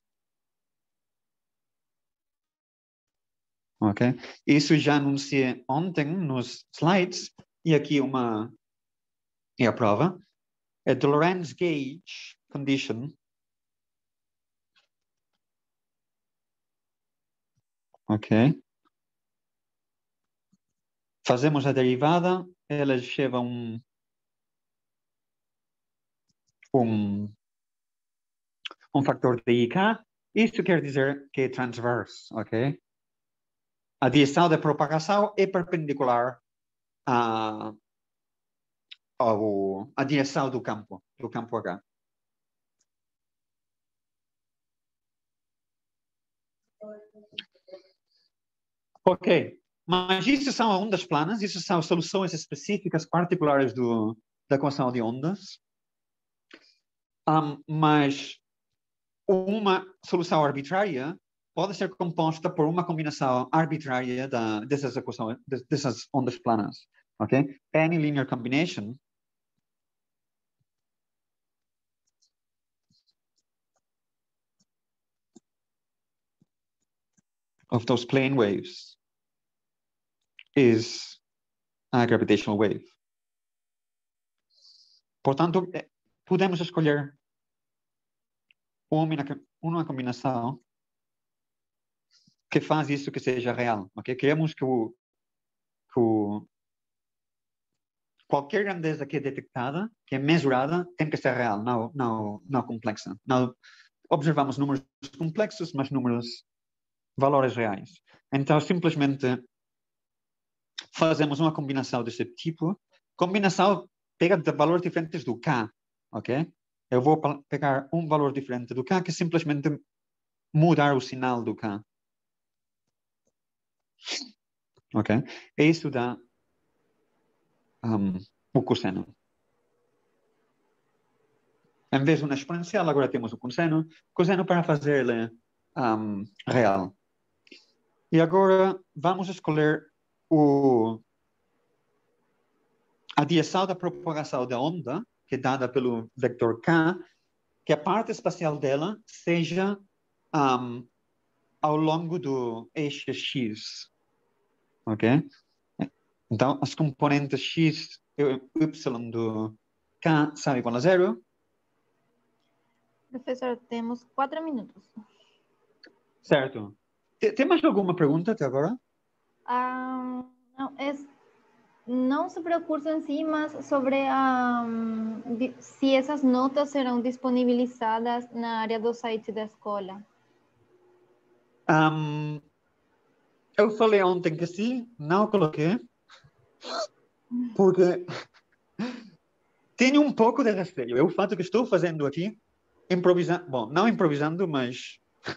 Ok? Isso já anunciei ontem nos slides, e aqui uma é a prova. É the Lorentz gauge condition. Ok? Fazemos a derivada, ela chega a um, um, um fator de I K. Isso quer dizer que é transverso, ok? A direção da propagação é perpendicular à, ao, à direção do campo, do campo H. Ok, mas isso são ondas planas, isso são soluções específicas particulares do, da equação de ondas. Um, mas uma solução arbitrária pode ser composta por uma combinação arbitrária da, dessas equações, dessas ondas planas. Ok? Any linear combination of those plane waves is a gravitational wave. Portanto, podemos escolher uma, uma combinação que faz isso que seja real. Ok? Queremos que, o, que o, qualquer grandeza que é detectada, que é mesurada, tem que ser real, não, não, não complexa. Não observamos números complexos, mas números, valores reais. Então, simplesmente fazemos uma combinação desse tipo. Combinação pega de valores diferentes do K, ok? Eu vou pegar um valor diferente do K, que simplesmente mudar o sinal do K. Ok? E isso dá um, o cosseno. Em vez de uma exponencial, agora temos o cosseno. Cosseno para fazer ele um, real. E agora vamos escolher o, a direção da propagação da onda, que é dada pelo vetor K, que a parte espacial dela seja um, ao longo do eixo X. Ok? Então, as componentes X e Y do K são igual a zero. Professor, temos quatro minutos. Certo. Tem, tem mais alguma pergunta até agora? Ah, não, é, não sobre o curso em si, mas sobre a, se essas notas serão disponibilizadas na área do site da escola. Um, eu falei ontem que sim, não coloquei, porque tenho um pouco de receio. É o fato que estou fazendo aqui, improvisando, bom, não improvisando, mas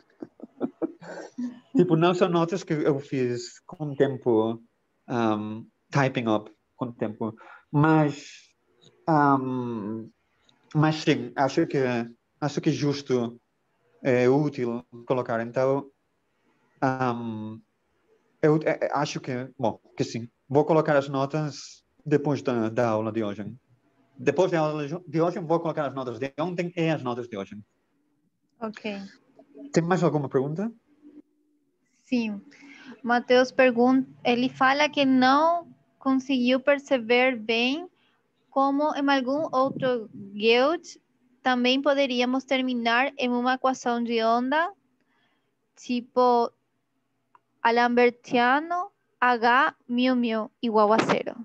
tipo, não são notas que eu fiz com o tempo, um, typing up com o tempo, mas, um, mas sim, acho que acho que é justo, é útil colocar. Então, um, eu é, acho que, bom, que sim, vou colocar as notas depois da, da aula de hoje. Depois da aula de hoje, vou colocar as notas de ontem e as notas de hoje. Ok. Tem mais alguma pergunta? Sim. Matheus pergunta, ele fala que não conseguiu perceber bem como em algum outro guild também poderíamos terminar em uma equação de onda tipo Alambertiano H mu mu igual a zero.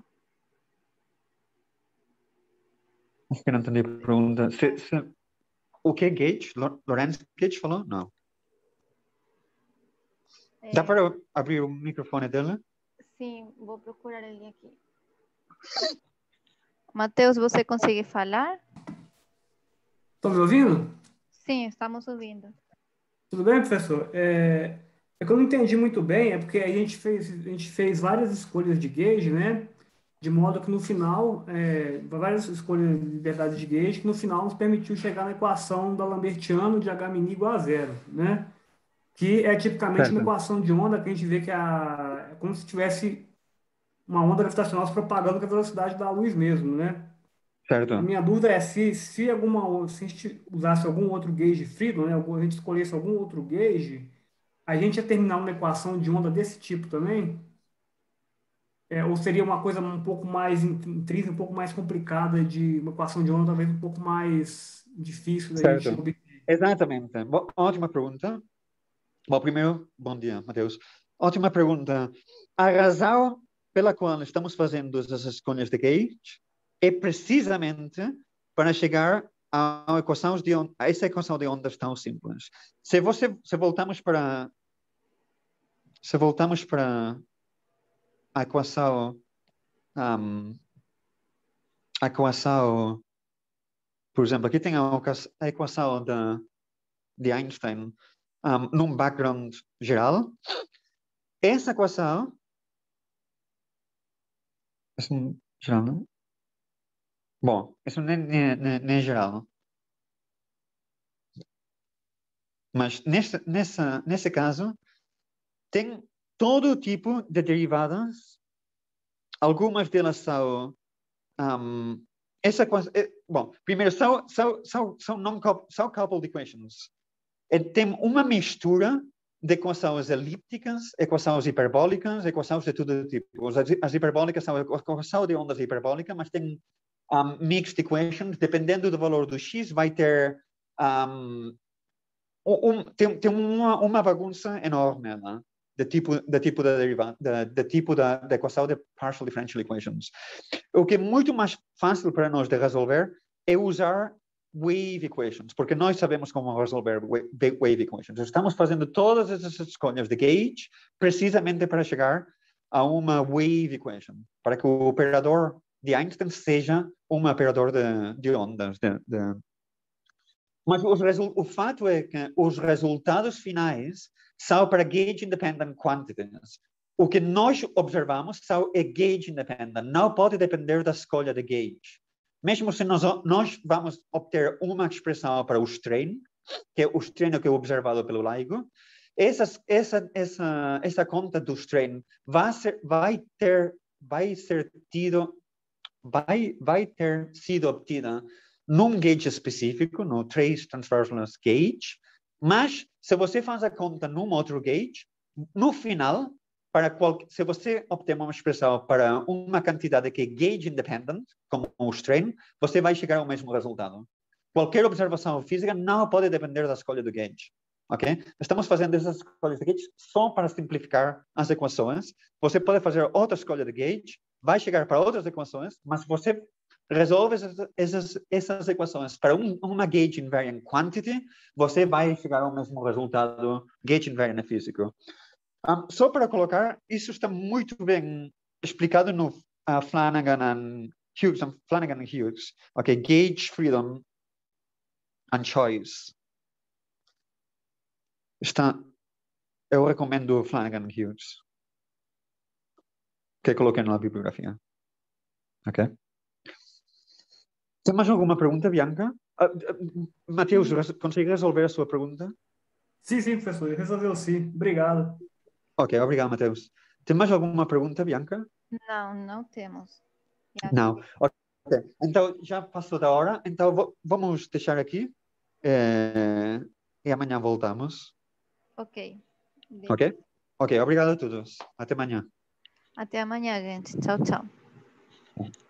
Acho que não entendi a pergunta. Se, se, o que é Gage? Lorenz Gage falou? Não. É, Dá para abrir o microfone dele? sim, vou procurar ele aqui. Matheus, você consegue falar? Estão me ouvindo? Sim, estamos ouvindo. Tudo bem, professor? É, é que eu não entendi muito bem, é porque a gente fez, a gente fez várias escolhas de gauge, né? De modo que no final, é, várias escolhas de liberdade de gauge, que no final nos permitiu chegar na equação do Lambertiano de H min igual a zero, né? Que é tipicamente uma Certo. equação de onda que a gente vê que a, é como se tivesse uma onda gravitacional se propagando com a velocidade da luz mesmo, né? A Certo. minha dúvida é se, se, alguma, se a gente usasse algum outro gauge Friedel, né, algum- a gente escolhesse algum outro gauge, a gente ia terminar uma equação de onda desse tipo também? É, ou seria uma coisa um pouco mais intrínseca, um pouco mais complicada de uma equação de onda, talvez um pouco mais difícil da gente Certo. obter? Exatamente. Bo- ótima pergunta. Bom, primeiro, bom dia, Matheus. Ótima pergunta. A razão pela qual estamos fazendo essas escolhas de Gauge é precisamente para chegar a, equação de on- a essa equação de ondas tão simples. Se você, se voltamos para, se voltamos para a equação, um, a equação, por exemplo, aqui tem a, oca- a equação da, de Einstein, um, num background geral. Essa equação, assim, geral, não? Bom, isso nem, nem, nem, nem geral. Mas nesse, nessa, nesse caso, tem todo tipo de derivadas. Algumas delas são... Um, essa, é, bom, primeiro, são, são, são, são, non são coupled equations. É, tem uma mistura de equações elípticas, equações hiperbólicas, equações de todo tipo. As, as hiperbólicas são a equação de ondas hiperbólica, mas tem um, mixed equations, dependendo do valor do x, vai ter... Um, um, tem, tem uma, uma bagunça enorme, né? de tipo, de tipo da derivada, de, de tipo da, da equação de partial differential equations. O que é muito mais fácil para nós de resolver é usar wave equations, porque nós sabemos como resolver wave equations. Estamos fazendo todas essas escolhas de gauge precisamente para chegar a uma wave equation, para que o operador de Einstein seja um operador de, de ondas, de, de, mas os o fato é que os resultados finais são para gauge independent quantities. O que nós observamos são é gauge independent, não pode depender da escolha de gauge. Mesmo se nós, nós vamos obter uma expressão para o strain, que é o strain que é observado pelo LIGO, essa, essa, essa, essa conta do strain vai ser, vai ter, vai ser tido, vai, vai ter sido obtida num gauge específico, no Trace Transversalness Gauge, mas se você faz a conta num outro gauge, no final, para qual, se você obter uma expressão para uma quantidade que é gauge independent, como o strain, você vai chegar ao mesmo resultado. Qualquer observação física não pode depender da escolha do gauge. ok? Estamos fazendo essas escolhas de gauge só para simplificar as equações. Você pode fazer outra escolha de gauge, vai chegar para outras equações, mas você resolve essas, essas, essas equações para um, uma gauge invariant quantity, você vai chegar ao mesmo resultado gauge invariant físico. Um, só para colocar, isso está muito bem explicado no uh, Flanagan and Hughes, um, Flanagan and Hughes, ok? Gauge freedom and choice. Está, eu recomendo Flanagan and Hughes, que coloquei na bibliografia, ok? Tem mais alguma pergunta, Bianca? Uh, uh, Mateus, consegue resolver a sua pergunta? Sim, sim, professor, resolveu sim. Obrigado. Ok, obrigado, Mateus. Tem mais alguma pergunta, Bianca? Não, não temos. Já. Não. Ok, então já passou da hora, então vo- vamos deixar aqui eh, e amanhã voltamos. Ok. Bem, Ok? Ok, obrigado a todos. Até amanhã. até amanhã, gente. Tchau, tchau.